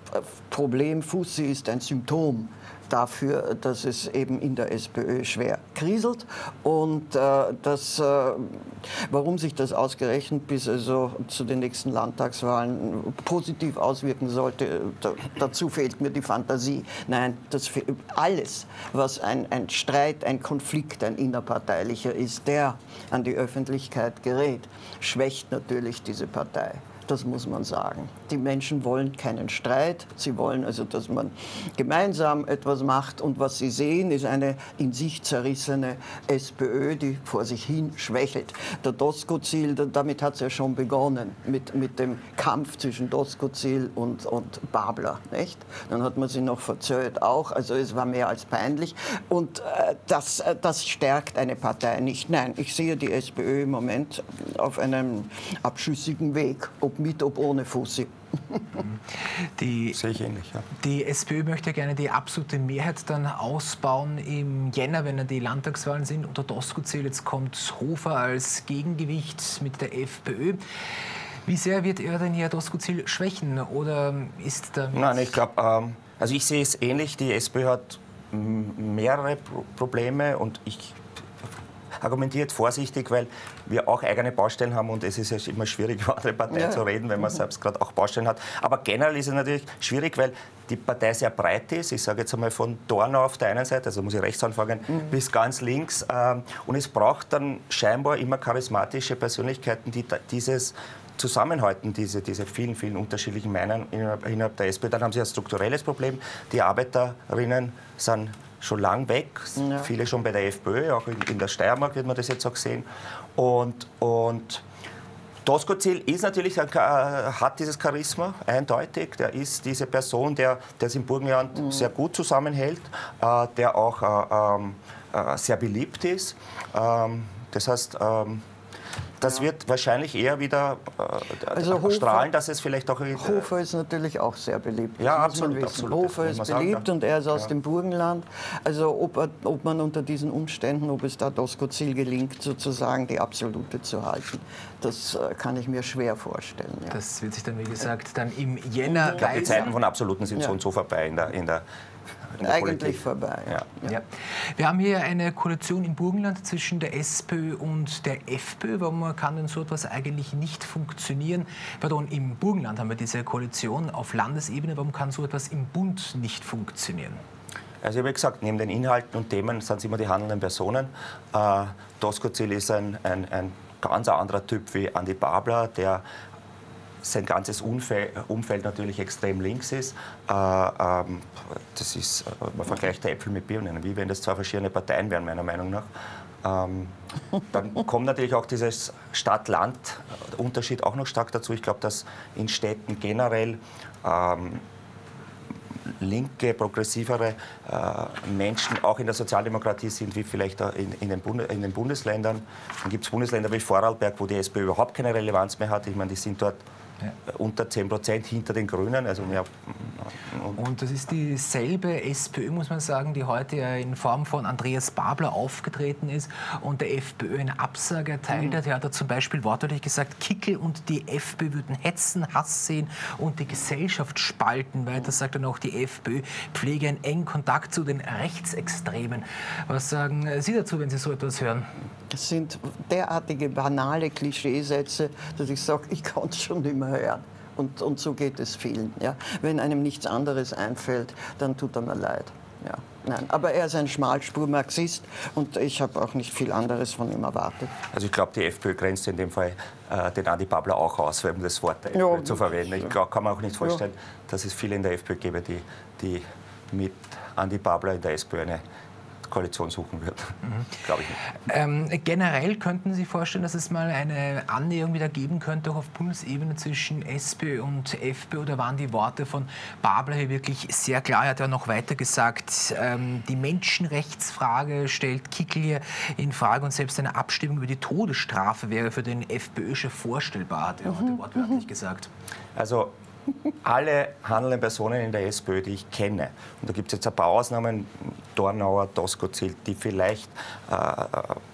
Problem Fussi ist ein Symptom dafür, dass es eben in der SPÖ schwer kriselt und äh, das, äh, warum sich das ausgerechnet bis also zu den nächsten Landtagswahlen positiv auswirken sollte, da, dazu fehlt mir die Fantasie. Nein, das, alles, was ein, ein Streit, ein Konflikt, ein innerparteilicher ist, der an die Öffentlichkeit gerät, schwächt natürlich diese Partei. Das muss man sagen. Die Menschen wollen keinen Streit. Sie wollen also, dass man gemeinsam etwas macht. Und was sie sehen, ist eine in sich zerrissene SPÖ, die vor sich hin schwächelt. Der Doskozil, damit hat es ja schon begonnen, mit, mit dem Kampf zwischen Doskozil und, und Babler. Nicht? Dann hat man sie noch verzögert auch. Also es war mehr als peinlich. Und äh, das, äh, das stärkt eine Partei nicht. Nein, ich sehe die SPÖ im Moment auf einem abschüssigen Weg. Ob mit, ob ohne Fussi. Die, Sehe ich ähnlich, ja. Die SPÖ möchte gerne die absolute Mehrheit dann ausbauen im Jänner, wenn dann die Landtagswahlen sind. Unter Doskozil jetzt kommt Hofer als Gegengewicht mit der FPÖ. Wie sehr wird er denn hier Doskozil schwächen? Oder ist da... Nein, ich glaube, ähm, also ich sehe es ähnlich. Die SPÖ hat mehrere Pro Probleme und ich argumentiert vorsichtig, weil wir auch eigene Baustellen haben und es ist ja immer schwierig, über andere Parteien ja. zu reden, wenn man selbst gerade auch Baustellen hat. Aber generell ist es natürlich schwierig, weil die Partei sehr breit ist. Ich sage jetzt einmal von Dornau auf der einen Seite, also muss ich rechts anfangen, mhm. bis ganz links. Und es braucht dann scheinbar immer charismatische Persönlichkeiten, die dieses zusammenhalten, diese, diese vielen, vielen unterschiedlichen Meinungen innerhalb, innerhalb der SPÖ. Dann haben sie ein strukturelles Problem. Die Arbeiterinnen sind schon lang weg, ja. viele schon bei der FPÖ, auch in, in der Steiermark wird man das jetzt auch sehen. Und, und Doskozil ist natürlich, hat dieses Charisma, eindeutig. Der ist diese Person, der es im Burgenland mhm. sehr gut zusammenhält, äh, der auch äh, äh, sehr beliebt ist. Ähm, das heißt, ähm, das ja. wird wahrscheinlich eher wieder äh, also Hofer, strahlen, dass es vielleicht auch... Äh, Hofer ist natürlich auch sehr beliebt. Ja, absolut, absolut. Hofer ist beliebt und er ist aus ja. dem Burgenland. Also ob, ob man unter diesen Umständen, ob es da Doskozil gelingt, sozusagen die Absolute zu halten, das äh, kann ich mir schwer vorstellen. Ja. Das wird sich dann, wie gesagt, dann im Jänner... Ich glaube, die Zeiten von Absoluten sind ja. so und so vorbei in der... In der Eigentlich Politik. vorbei. Ja. Ja. Ja. Wir haben hier eine Koalition im Burgenland zwischen der SPÖ und der FPÖ. Warum kann denn so etwas eigentlich nicht funktionieren? Pardon, im Burgenland haben wir diese Koalition auf Landesebene. Warum kann so etwas im Bund nicht funktionieren? Also ich habe gesagt, neben den Inhalten und Themen sind es immer die handelnden Personen. Äh, Doskozil ist ein, ein, ein ganz anderer Typ wie Andi Babler, der sein ganzes Umfeld natürlich extrem links ist. Äh, ähm, das ist, man vergleicht Äpfel mit Birnen, wie wenn das zwei verschiedene Parteien wären, meiner Meinung nach. Ähm, dann kommt natürlich auch dieses Stadt-Land-Unterschied auch noch stark dazu. Ich glaube, dass in Städten generell ähm, linke, progressivere äh, Menschen auch in der Sozialdemokratie sind, wie vielleicht in, in, den, Bunde, in den Bundesländern. Dann gibt es Bundesländer wie Vorarlberg, wo die SPÖ überhaupt keine Relevanz mehr hat. Ich meine, die sind dort ja. unter zehn Prozent hinter den Grünen. Also mehr, und, und das ist dieselbe SPÖ, muss man sagen, die heute ja in Form von Andreas Babler aufgetreten ist und der FPÖ eine Absage erteilt hat. Er hat zum Beispiel wortwörtlich gesagt, Kickl und die FPÖ würden Hetzen, Hass sehen und die Gesellschaft spalten. Weiter sagt er noch, die FPÖ pflege einen engen Kontakt zu den Rechtsextremen. Was sagen Sie dazu, wenn Sie so etwas hören? Das sind derartige banale Klischeesätze, dass ich sage, ich kann es schon nicht mehr hören. Und, und so geht es vielen. Ja. Wenn einem nichts anderes einfällt, dann tut er mir leid. Ja. Nein, aber er ist ein Schmalspur-Marxist und ich habe auch nicht viel anderes von ihm erwartet. Also ich glaube, die FPÖ grenzt in dem Fall äh, den Adi Babler auch aus, um das Wort der FPÖ ja, zu verwenden. Ich glaub, kann mir auch nicht vorstellen, ja. dass es viele in der FPÖ gäbe, die, die mit Adi Babler in der SPÖ eine Koalition suchen wird. Mhm. Glaube ich nicht. Ähm, generell könnten Sie sich vorstellen, dass es mal eine Annäherung wieder geben könnte, auch auf Bundesebene zwischen SPÖ und FPÖ? Oder waren die Worte von Babler hier wirklich sehr klar? Er hat ja noch weiter gesagt, ähm, die Menschenrechtsfrage stellt Kickl hier in Frage und selbst eine Abstimmung über die Todesstrafe wäre für den FPÖ-Chef vorstellbar, hat er mhm. heute wortwörtlich mhm. gesagt. Also alle handelnden Personen in der SPÖ, die ich kenne, und da gibt es jetzt ein paar Ausnahmen, Dornauer, Doskozil, die vielleicht äh,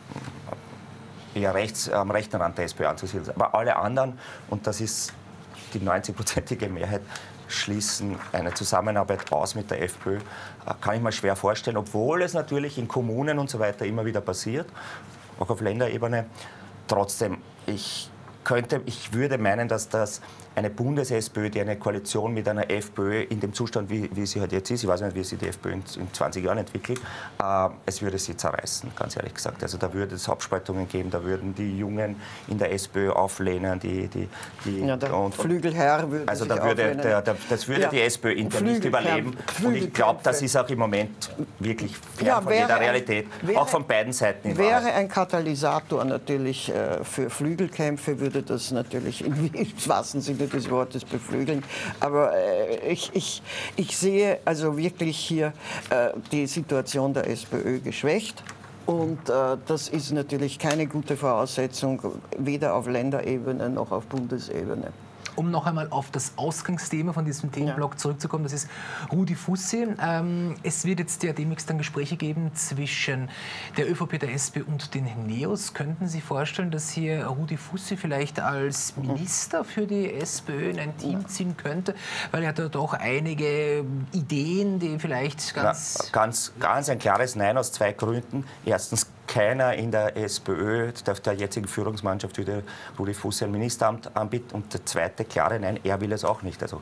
eher rechts, am rechten Rand der SPÖ anzusiedeln sind, aber alle anderen, und das ist die neunzig-prozentige Mehrheit, schließen eine Zusammenarbeit aus mit der FPÖ, äh, kann ich mir schwer vorstellen, obwohl es natürlich in Kommunen und so weiter immer wieder passiert, auch auf Länderebene. Trotzdem, ich könnte, ich würde meinen, dass das eine Bundes-SPÖ, die eine Koalition mit einer FPÖ in dem Zustand, wie, wie sie halt jetzt ist, ich weiß nicht, wie sich die FPÖ in, in zwanzig Jahren entwickelt, äh, es würde sie zerreißen, ganz ehrlich gesagt. Also da würde es Abspaltungen geben, da würden die Jungen in der SPÖ auflehnen, die... die, die ja, der und, Flügelherr würde Also sich da würde, der, der, das würde ja. die SPÖ intern nicht überleben. Und ich glaube, das ist auch im Moment wirklich fern ja, von jeder Realität, ein, wäre, auch von beiden Seiten. Wäre Wahrheit. Ein Katalysator natürlich äh, für Flügelkämpfe, würde das natürlich im wahrsten Sinne des Wortes beflügeln. Aber äh, ich, ich, ich sehe also wirklich hier äh, die Situation der SPÖ geschwächt. Und äh, das ist natürlich keine gute Voraussetzung, weder auf Länderebene noch auf Bundesebene. Um noch einmal auf das Ausgangsthema von diesem Themenblock ja. zurückzukommen, das ist Rudi Fussi. Ähm, es wird jetzt ja demnächst dann Gespräche geben zwischen der ÖVP, der SPÖ und den Neos. Könnten Sie sich vorstellen, dass hier Rudi Fussi vielleicht als Minister für die SPÖ in ein Team ziehen könnte? Weil er hat ja doch einige Ideen, die vielleicht ganz... Na, ganz, ganz ein klares Nein aus zwei Gründen. Erstens, keiner in der SPÖ, der, der jetzigen Führungsmannschaft, würde Rudi Fussi ein Ministeramt anbieten. Und der zweite klare Nein, er will es auch nicht. Also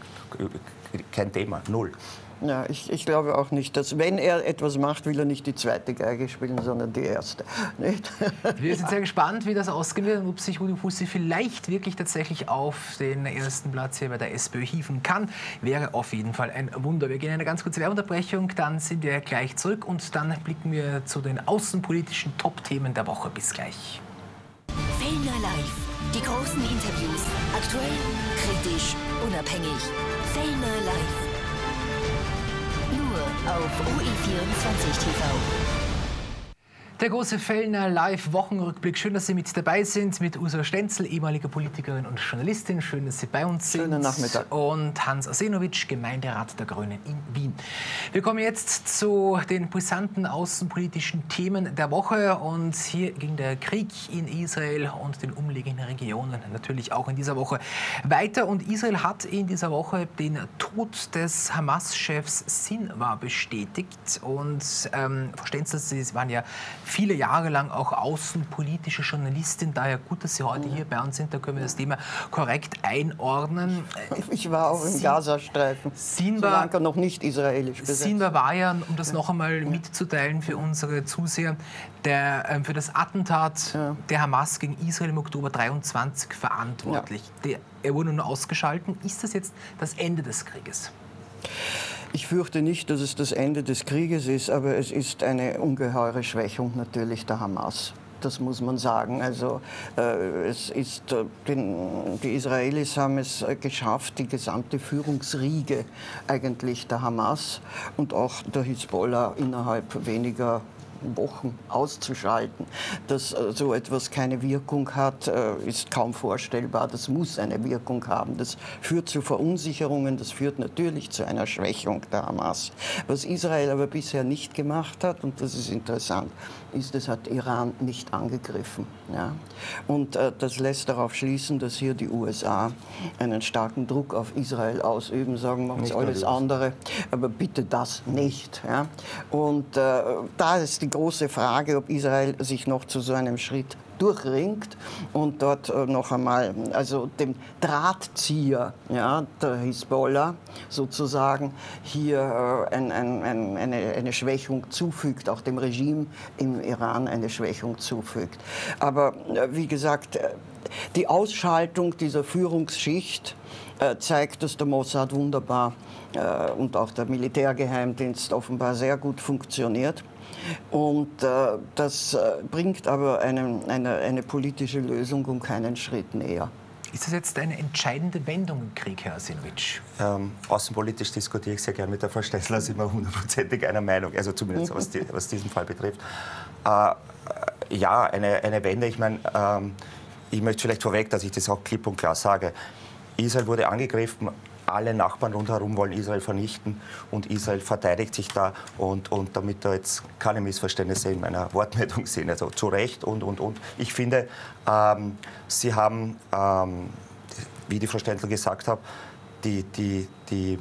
kein Thema, null. Ja, ich, ich glaube auch nicht, dass wenn er etwas macht, will er nicht die zweite Geige spielen, sondern die erste. Nicht? Wir sind sehr gespannt, wie das ausgehen wird und ob sich Rudi Fussi vielleicht wirklich tatsächlich auf den ersten Platz hier bei der SPÖ hieven kann. Wäre auf jeden Fall ein Wunder. Wir gehen eine ganz kurze Werbeunterbrechung, dann sind wir gleich zurück und dann blicken wir zu den außenpolitischen Top-Themen der Woche. Bis gleich. Fellner Live. Die großen Interviews. Aktuell, kritisch, unabhängig. Fellner Live. Nur auf O E vierundzwanzig T V. Der große Fellner Live-Wochenrückblick. Schön, dass Sie mit dabei sind, mit Ursula Stenzel, ehemalige Politikerin und Journalistin. Schön, dass Sie bei uns sind. Schönen Nachmittag. Und Hans Arsenovic, Gemeinderat der Grünen in Wien. Wir kommen jetzt zu den brisanten außenpolitischen Themen der Woche. Und hier ging der Krieg in Israel und den umliegenden Regionen natürlich auch in dieser Woche weiter. Und Israel hat in dieser Woche den Tod des Hamas-Chefs Sinwar bestätigt. Und ähm, Frau Stenzel, Sie waren ja viele Jahre lang auch außenpolitische Journalistin. Daher gut, dass Sie heute hier bei uns sind. Da können wir das Thema korrekt einordnen. Ich war auch im Gazastreifen, solange er noch nicht israelisch besetzt. Sinwar war ja, um das noch einmal mitzuteilen für unsere Zuseher, der äh, für das Attentat ja. der Hamas gegen Israel im Oktober dreiundzwanzig verantwortlich. Ja. Der, er wurde nun ausgeschaltet. Ist das jetzt das Ende des Krieges? Ich fürchte nicht, dass es das Ende des Krieges ist, aber es ist eine ungeheure Schwächung natürlich der Hamas. Das muss man sagen. Also äh, es ist, äh, den, die Israelis haben es äh, geschafft, die gesamte Führungsriege eigentlich der Hamas und auch der Hisbollah innerhalb weniger Wochen auszuschalten. Dass äh, so etwas keine Wirkung hat, äh, ist kaum vorstellbar. Das muss eine Wirkung haben. Das führt zu Verunsicherungen, das führt natürlich zu einer Schwächung der Hamas. Was Israel aber bisher nicht gemacht hat, und das ist interessant, ist, es hat Iran nicht angegriffen. Ja? Und äh, das lässt darauf schließen, dass hier die U S A einen starken Druck auf Israel ausüben, sagen, macht alles andere, aber bitte das nicht. Ja? Und äh, da ist die große Frage, ob Israel sich noch zu so einem Schritt durchringt und dort äh, noch einmal, also dem Drahtzieher, ja, der Hisbollah sozusagen, hier äh, ein, ein, ein, eine, eine Schwächung zufügt, auch dem Regime im Iran eine Schwächung zufügt. Aber äh, wie gesagt, äh, die Ausschaltung dieser Führungsschicht äh, zeigt, dass der Mossad wunderbar äh, und auch der Militärgeheimdienst offenbar sehr gut funktioniert. Und äh, das äh, bringt aber eine, eine, eine politische Lösung um keinen Schritt näher. Ist das jetzt eine entscheidende Wendung im Krieg, Herr Asinovic? Ähm, außenpolitisch diskutiere ich sehr gerne mit der Frau Stessler, sind wir hundertprozentig einer Meinung, also zumindest was, die, was diesen Fall betrifft. Äh, ja, eine, eine Wende, ich meine, ähm, ich möchte vielleicht vorweg, dass ich das auch klipp und klar sage. Israel wurde angegriffen. Alle Nachbarn rundherum wollen Israel vernichten und Israel verteidigt sich da. Und, und damit da jetzt keine Missverständnisse in meiner Wortmeldung sind, also zu Recht und, und, und. Ich finde, ähm, Sie haben, ähm, wie die Frau Stendl gesagt hat, die, die, die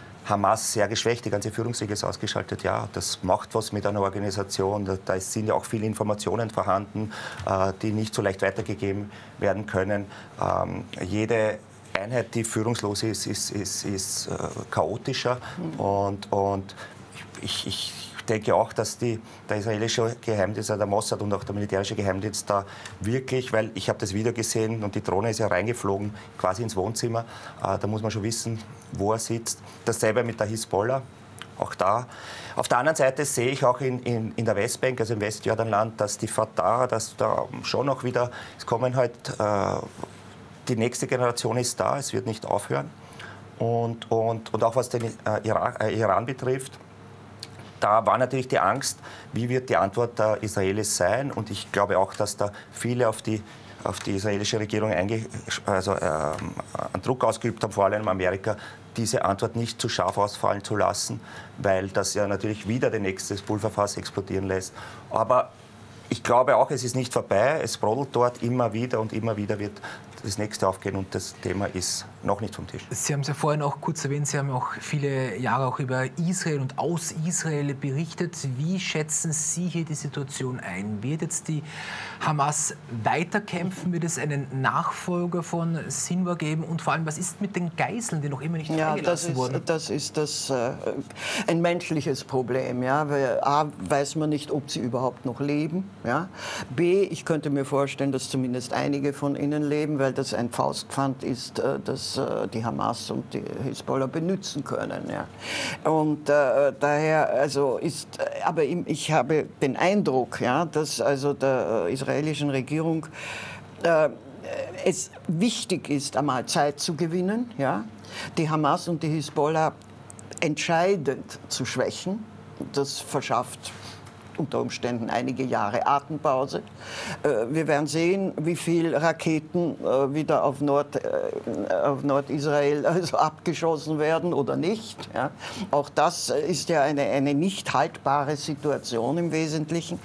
Hamas sehr geschwächt, die ganze Führungsriege ist ausgeschaltet. Ja, das macht was mit einer Organisation. Da, da sind ja auch viele Informationen vorhanden, äh, die nicht so leicht weitergegeben werden können. Ähm, jede Einheit, die führungslos ist, ist, ist, ist äh, chaotischer. Mhm. Und, und ich, ich denke auch, dass die, der israelische Geheimdienst, der Mossad und auch der militärische Geheimdienst da wirklich, weil ich habe das Video gesehen und die Drohne ist ja reingeflogen, quasi ins Wohnzimmer. Äh, da muss man schon wissen, wo er sitzt. Dasselbe mit der Hisbollah. Auch da. Auf der anderen Seite sehe ich auch in, in, in der Westbank, also im Westjordanland, dass die Fatah, dass da schon auch wieder, es kommen halt, äh, die nächste Generation ist da, es wird nicht aufhören. Und, und, und auch was den äh, Irak, äh, Iran betrifft, da war natürlich die Angst, wie wird die Antwort der Israelis sein. Und ich glaube auch, dass da viele auf die, auf die israelische Regierung einge also, äh, einen Druck ausgeübt haben, vor allem Amerika, diese Antwort nicht zu scharf ausfallen zu lassen, weil das ja natürlich wieder das nächste Pulverfass explodieren lässt. Aber ich glaube auch, es ist nicht vorbei. Es brodelt dort immer wieder und immer wieder wird das nächste aufgehen und das Thema ist noch nicht vom Tisch. Sie haben es ja vorhin auch kurz erwähnt, Sie haben auch viele Jahre auch über Israel und aus Israel berichtet. Wie schätzen Sie hier die Situation ein? Wird jetzt die Hamas weiterkämpfen? Wird es einen Nachfolger von Sinwar geben? Und vor allem, was ist mit den Geiseln, die noch immer nicht ja, freigelassen das wurden? Ist, das ist das, äh, ein menschliches Problem. Ja? Weil A, weiß man nicht, ob sie überhaupt noch leben. Ja? B, ich könnte mir vorstellen, dass zumindest einige von ihnen leben, weil das ein Faustpfand ist, äh, das äh, die Hamas und die Hisbollah benutzen können. Ja. Und äh, daher also ist, aber ich habe den Eindruck, ja, dass also der äh, israelischen Regierung äh, es wichtig ist, einmal Zeit zu gewinnen, ja, die Hamas und die Hisbollah entscheidend zu schwächen. Das verschafft unter Umständen einige Jahre Atempause. Wir werden sehen, wie viele Raketen wieder auf, Nord, auf Nordisrael also abgeschossen werden oder nicht. Ja. Auch das ist ja eine, eine nicht haltbare Situation im Wesentlichen.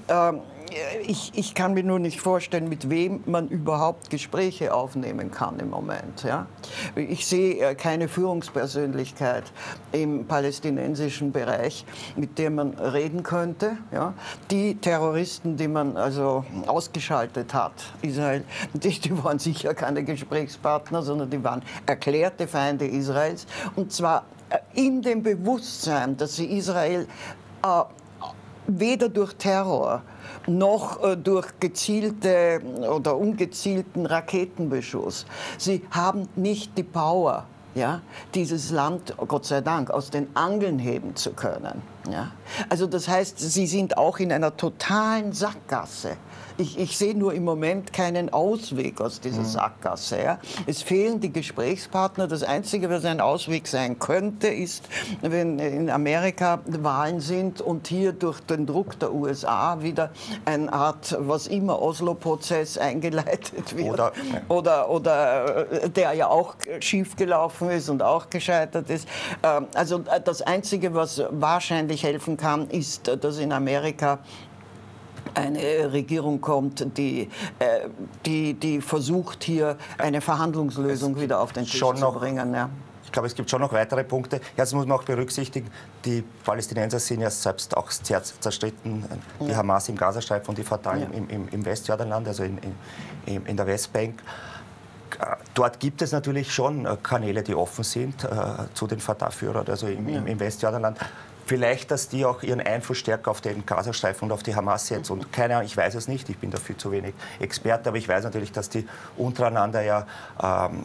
Ich, ich kann mir nur nicht vorstellen, mit wem man überhaupt Gespräche aufnehmen kann im Moment. Ja? Ich sehe keine Führungspersönlichkeit im palästinensischen Bereich, mit der man reden könnte. Ja? Die Terroristen, die man also ausgeschaltet hat, Israel, die, die waren sicher keine Gesprächspartner, sondern die waren erklärte Feinde Israels. Und zwar in dem Bewusstsein, dass sie Israel äh, weder durch Terror noch äh, durch gezielte oder ungezielten Raketenbeschuss. Sie haben nicht die Power, ja, dieses Land, Gott sei Dank, aus den Angeln heben zu können. Ja. Also das heißt, sie sind auch in einer totalen Sackgasse. Ich, ich sehe nur im Moment keinen Ausweg aus dieser mhm. Sackgasse. Ja. Es fehlen die Gesprächspartner. Das Einzige, was ein Ausweg sein könnte, ist, wenn in Amerika Wahlen sind und hier durch den Druck der U S A wieder eine Art, was immer, Oslo-Prozess eingeleitet wird. Oder, oder, oder der ja auch schiefgelaufen ist und auch gescheitert ist. Also das Einzige, was wahrscheinlich helfen kann, ist, dass in Amerika eine Regierung kommt, die, äh, die, die versucht, hier eine Verhandlungslösung wieder auf den Tisch schon zu noch, bringen. Ja. Ich glaube, es gibt schon noch weitere Punkte. Jetzt muss man auch berücksichtigen, die Palästinenser sind ja selbst auch sehr zerstritten. Die ja. Hamas im Gazastreifen und die Fatah ja. im, im, im Westjordanland, also in, in, in der Westbank. Dort gibt es natürlich schon Kanäle, die offen sind äh, zu den Fatah-Führern, also im, ja. im, im Westjordanland. Vielleicht, dass die auch ihren Einfluss stärker auf den Gazastreifen und auf die Hamas setzen. Und keine Ahnung, ich weiß es nicht, ich bin dafür zu wenig Experte, aber ich weiß natürlich, dass die untereinander ja ähm,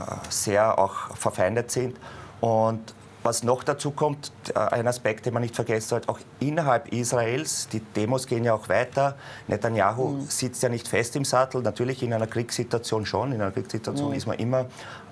sehr auch verfeindet sind. Und was noch dazu kommt, ein Aspekt, den man nicht vergessen sollte, auch innerhalb Israels, die Demos gehen ja auch weiter. Netanyahu mhm. sitzt ja nicht fest im Sattel, natürlich in einer Kriegssituation schon. In einer Kriegssituation mhm. ist man immer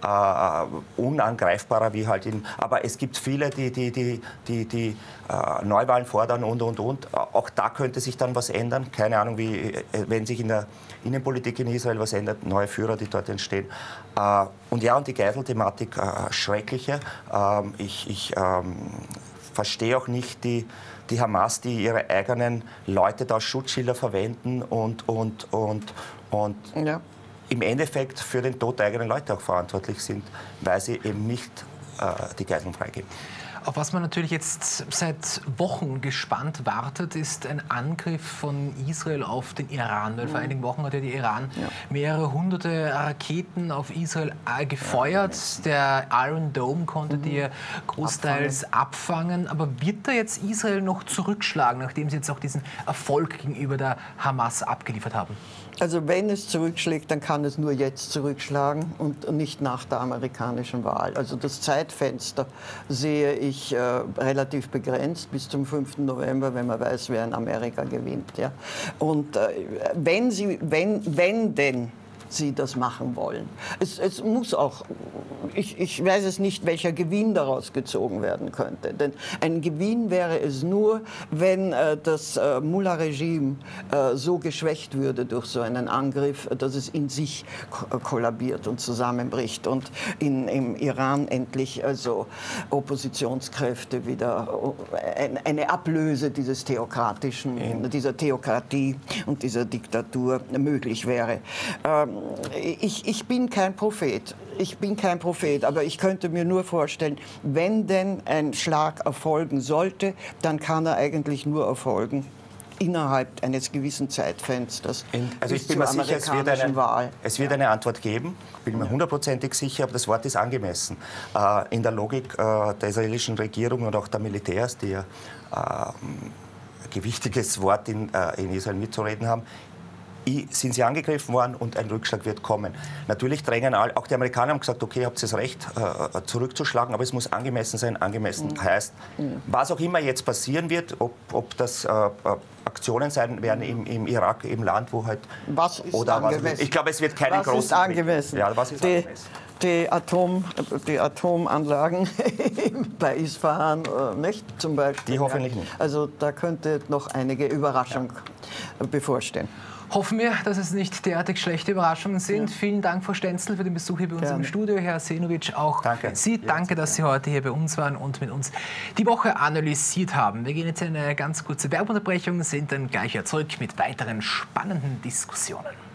äh, unangreifbarer wie halt in. Aber es gibt viele, die, die, die, die, die äh, Neuwahlen fordern und, und, und. Auch da könnte sich dann was ändern. Keine Ahnung, wie, wenn sich in der Innenpolitik in Israel was ändert, neue Führer, die dort entstehen. Äh, und ja, und die Geiselthematik, äh, schreckliche. Ähm, ich ich ähm, verstehe auch nicht die, die Hamas, die ihre eigenen Leute da als Schutzschilder verwenden und, und, und, und ja. im Endeffekt für den Tod der eigenen Leute auch verantwortlich sind, weil sie eben nicht äh, die Geiseln freigeben. Auf was man natürlich jetzt seit Wochen gespannt wartet, ist ein Angriff von Israel auf den Iran. Weil vor einigen Wochen hat ja der Iran ja. mehrere hunderte Raketen auf Israel gefeuert. Der Iron Dome konnte mhm. die großteils abfangen. abfangen. Aber wird da jetzt Israel noch zurückschlagen, nachdem sie jetzt auch diesen Erfolg gegenüber der Hamas abgeliefert haben? Also wenn es zurückschlägt, dann kann es nur jetzt zurückschlagen und nicht nach der amerikanischen Wahl. Also das Zeitfenster sehe ich äh, relativ begrenzt bis zum fünften November, wenn man weiß, wer in Amerika gewinnt. Ja? Und äh, wenn sie, wenn, wenn denn sie das machen wollen. Es, es muss auch, ich, ich weiß es nicht, welcher Gewinn daraus gezogen werden könnte. Denn ein Gewinn wäre es nur, wenn äh, das äh, Mullah-Regime äh, so geschwächt würde durch so einen Angriff, dass es in sich ko kollabiert und zusammenbricht und in, im Iran endlich also Oppositionskräfte wieder äh, eine Ablöse dieses theokratischen, mhm. dieser Theokratie und dieser Diktatur möglich wäre. Ähm, Ich, ich bin kein Prophet, ich bin kein Prophet, aber ich könnte mir nur vorstellen, wenn denn ein Schlag erfolgen sollte, dann kann er eigentlich nur erfolgen innerhalb eines gewissen Zeitfensters. In, also ich bin mir sicher, es wird, eine, Wahl. es wird eine Antwort geben, bin mir hundertprozentig sicher, aber das Wort ist angemessen. Äh, in der Logik äh, der israelischen Regierung und auch der Militärs, die ja äh, ein gewichtiges Wort in, äh, in Israel mitzureden haben, sind sie angegriffen worden und ein Rückschlag wird kommen. Natürlich drängen all, auch die Amerikaner haben gesagt, okay, ihr habt das Recht äh, zurückzuschlagen, aber es muss angemessen sein. Angemessen mhm. heißt, mhm. was auch immer jetzt passieren wird, ob, ob das äh, Aktionen sein werden im, im Irak, im Land, wo halt... Was ist oder angemessen? Was, ich glaube, es wird keinen was großen... Ist angemessen? Ja, was ist die, angemessen? Die, Atom, die Atomanlagen bei Isfahan äh, nicht zum Beispiel. Die hoffentlich nicht. Also da könnte noch einige Überraschung ja. bevorstehen. Hoffen wir, dass es nicht derartig schlechte Überraschungen sind. Ja. Vielen Dank, Frau Stenzel, für den Besuch hier bei uns Gerne. im Studio. Herr Arsenovic, auch danke. Sie. Danke, dass Sie heute hier bei uns waren und mit uns die Woche analysiert haben. Wir gehen jetzt in eine ganz kurze Werbeunterbrechung, sind dann gleich zurück mit weiteren spannenden Diskussionen.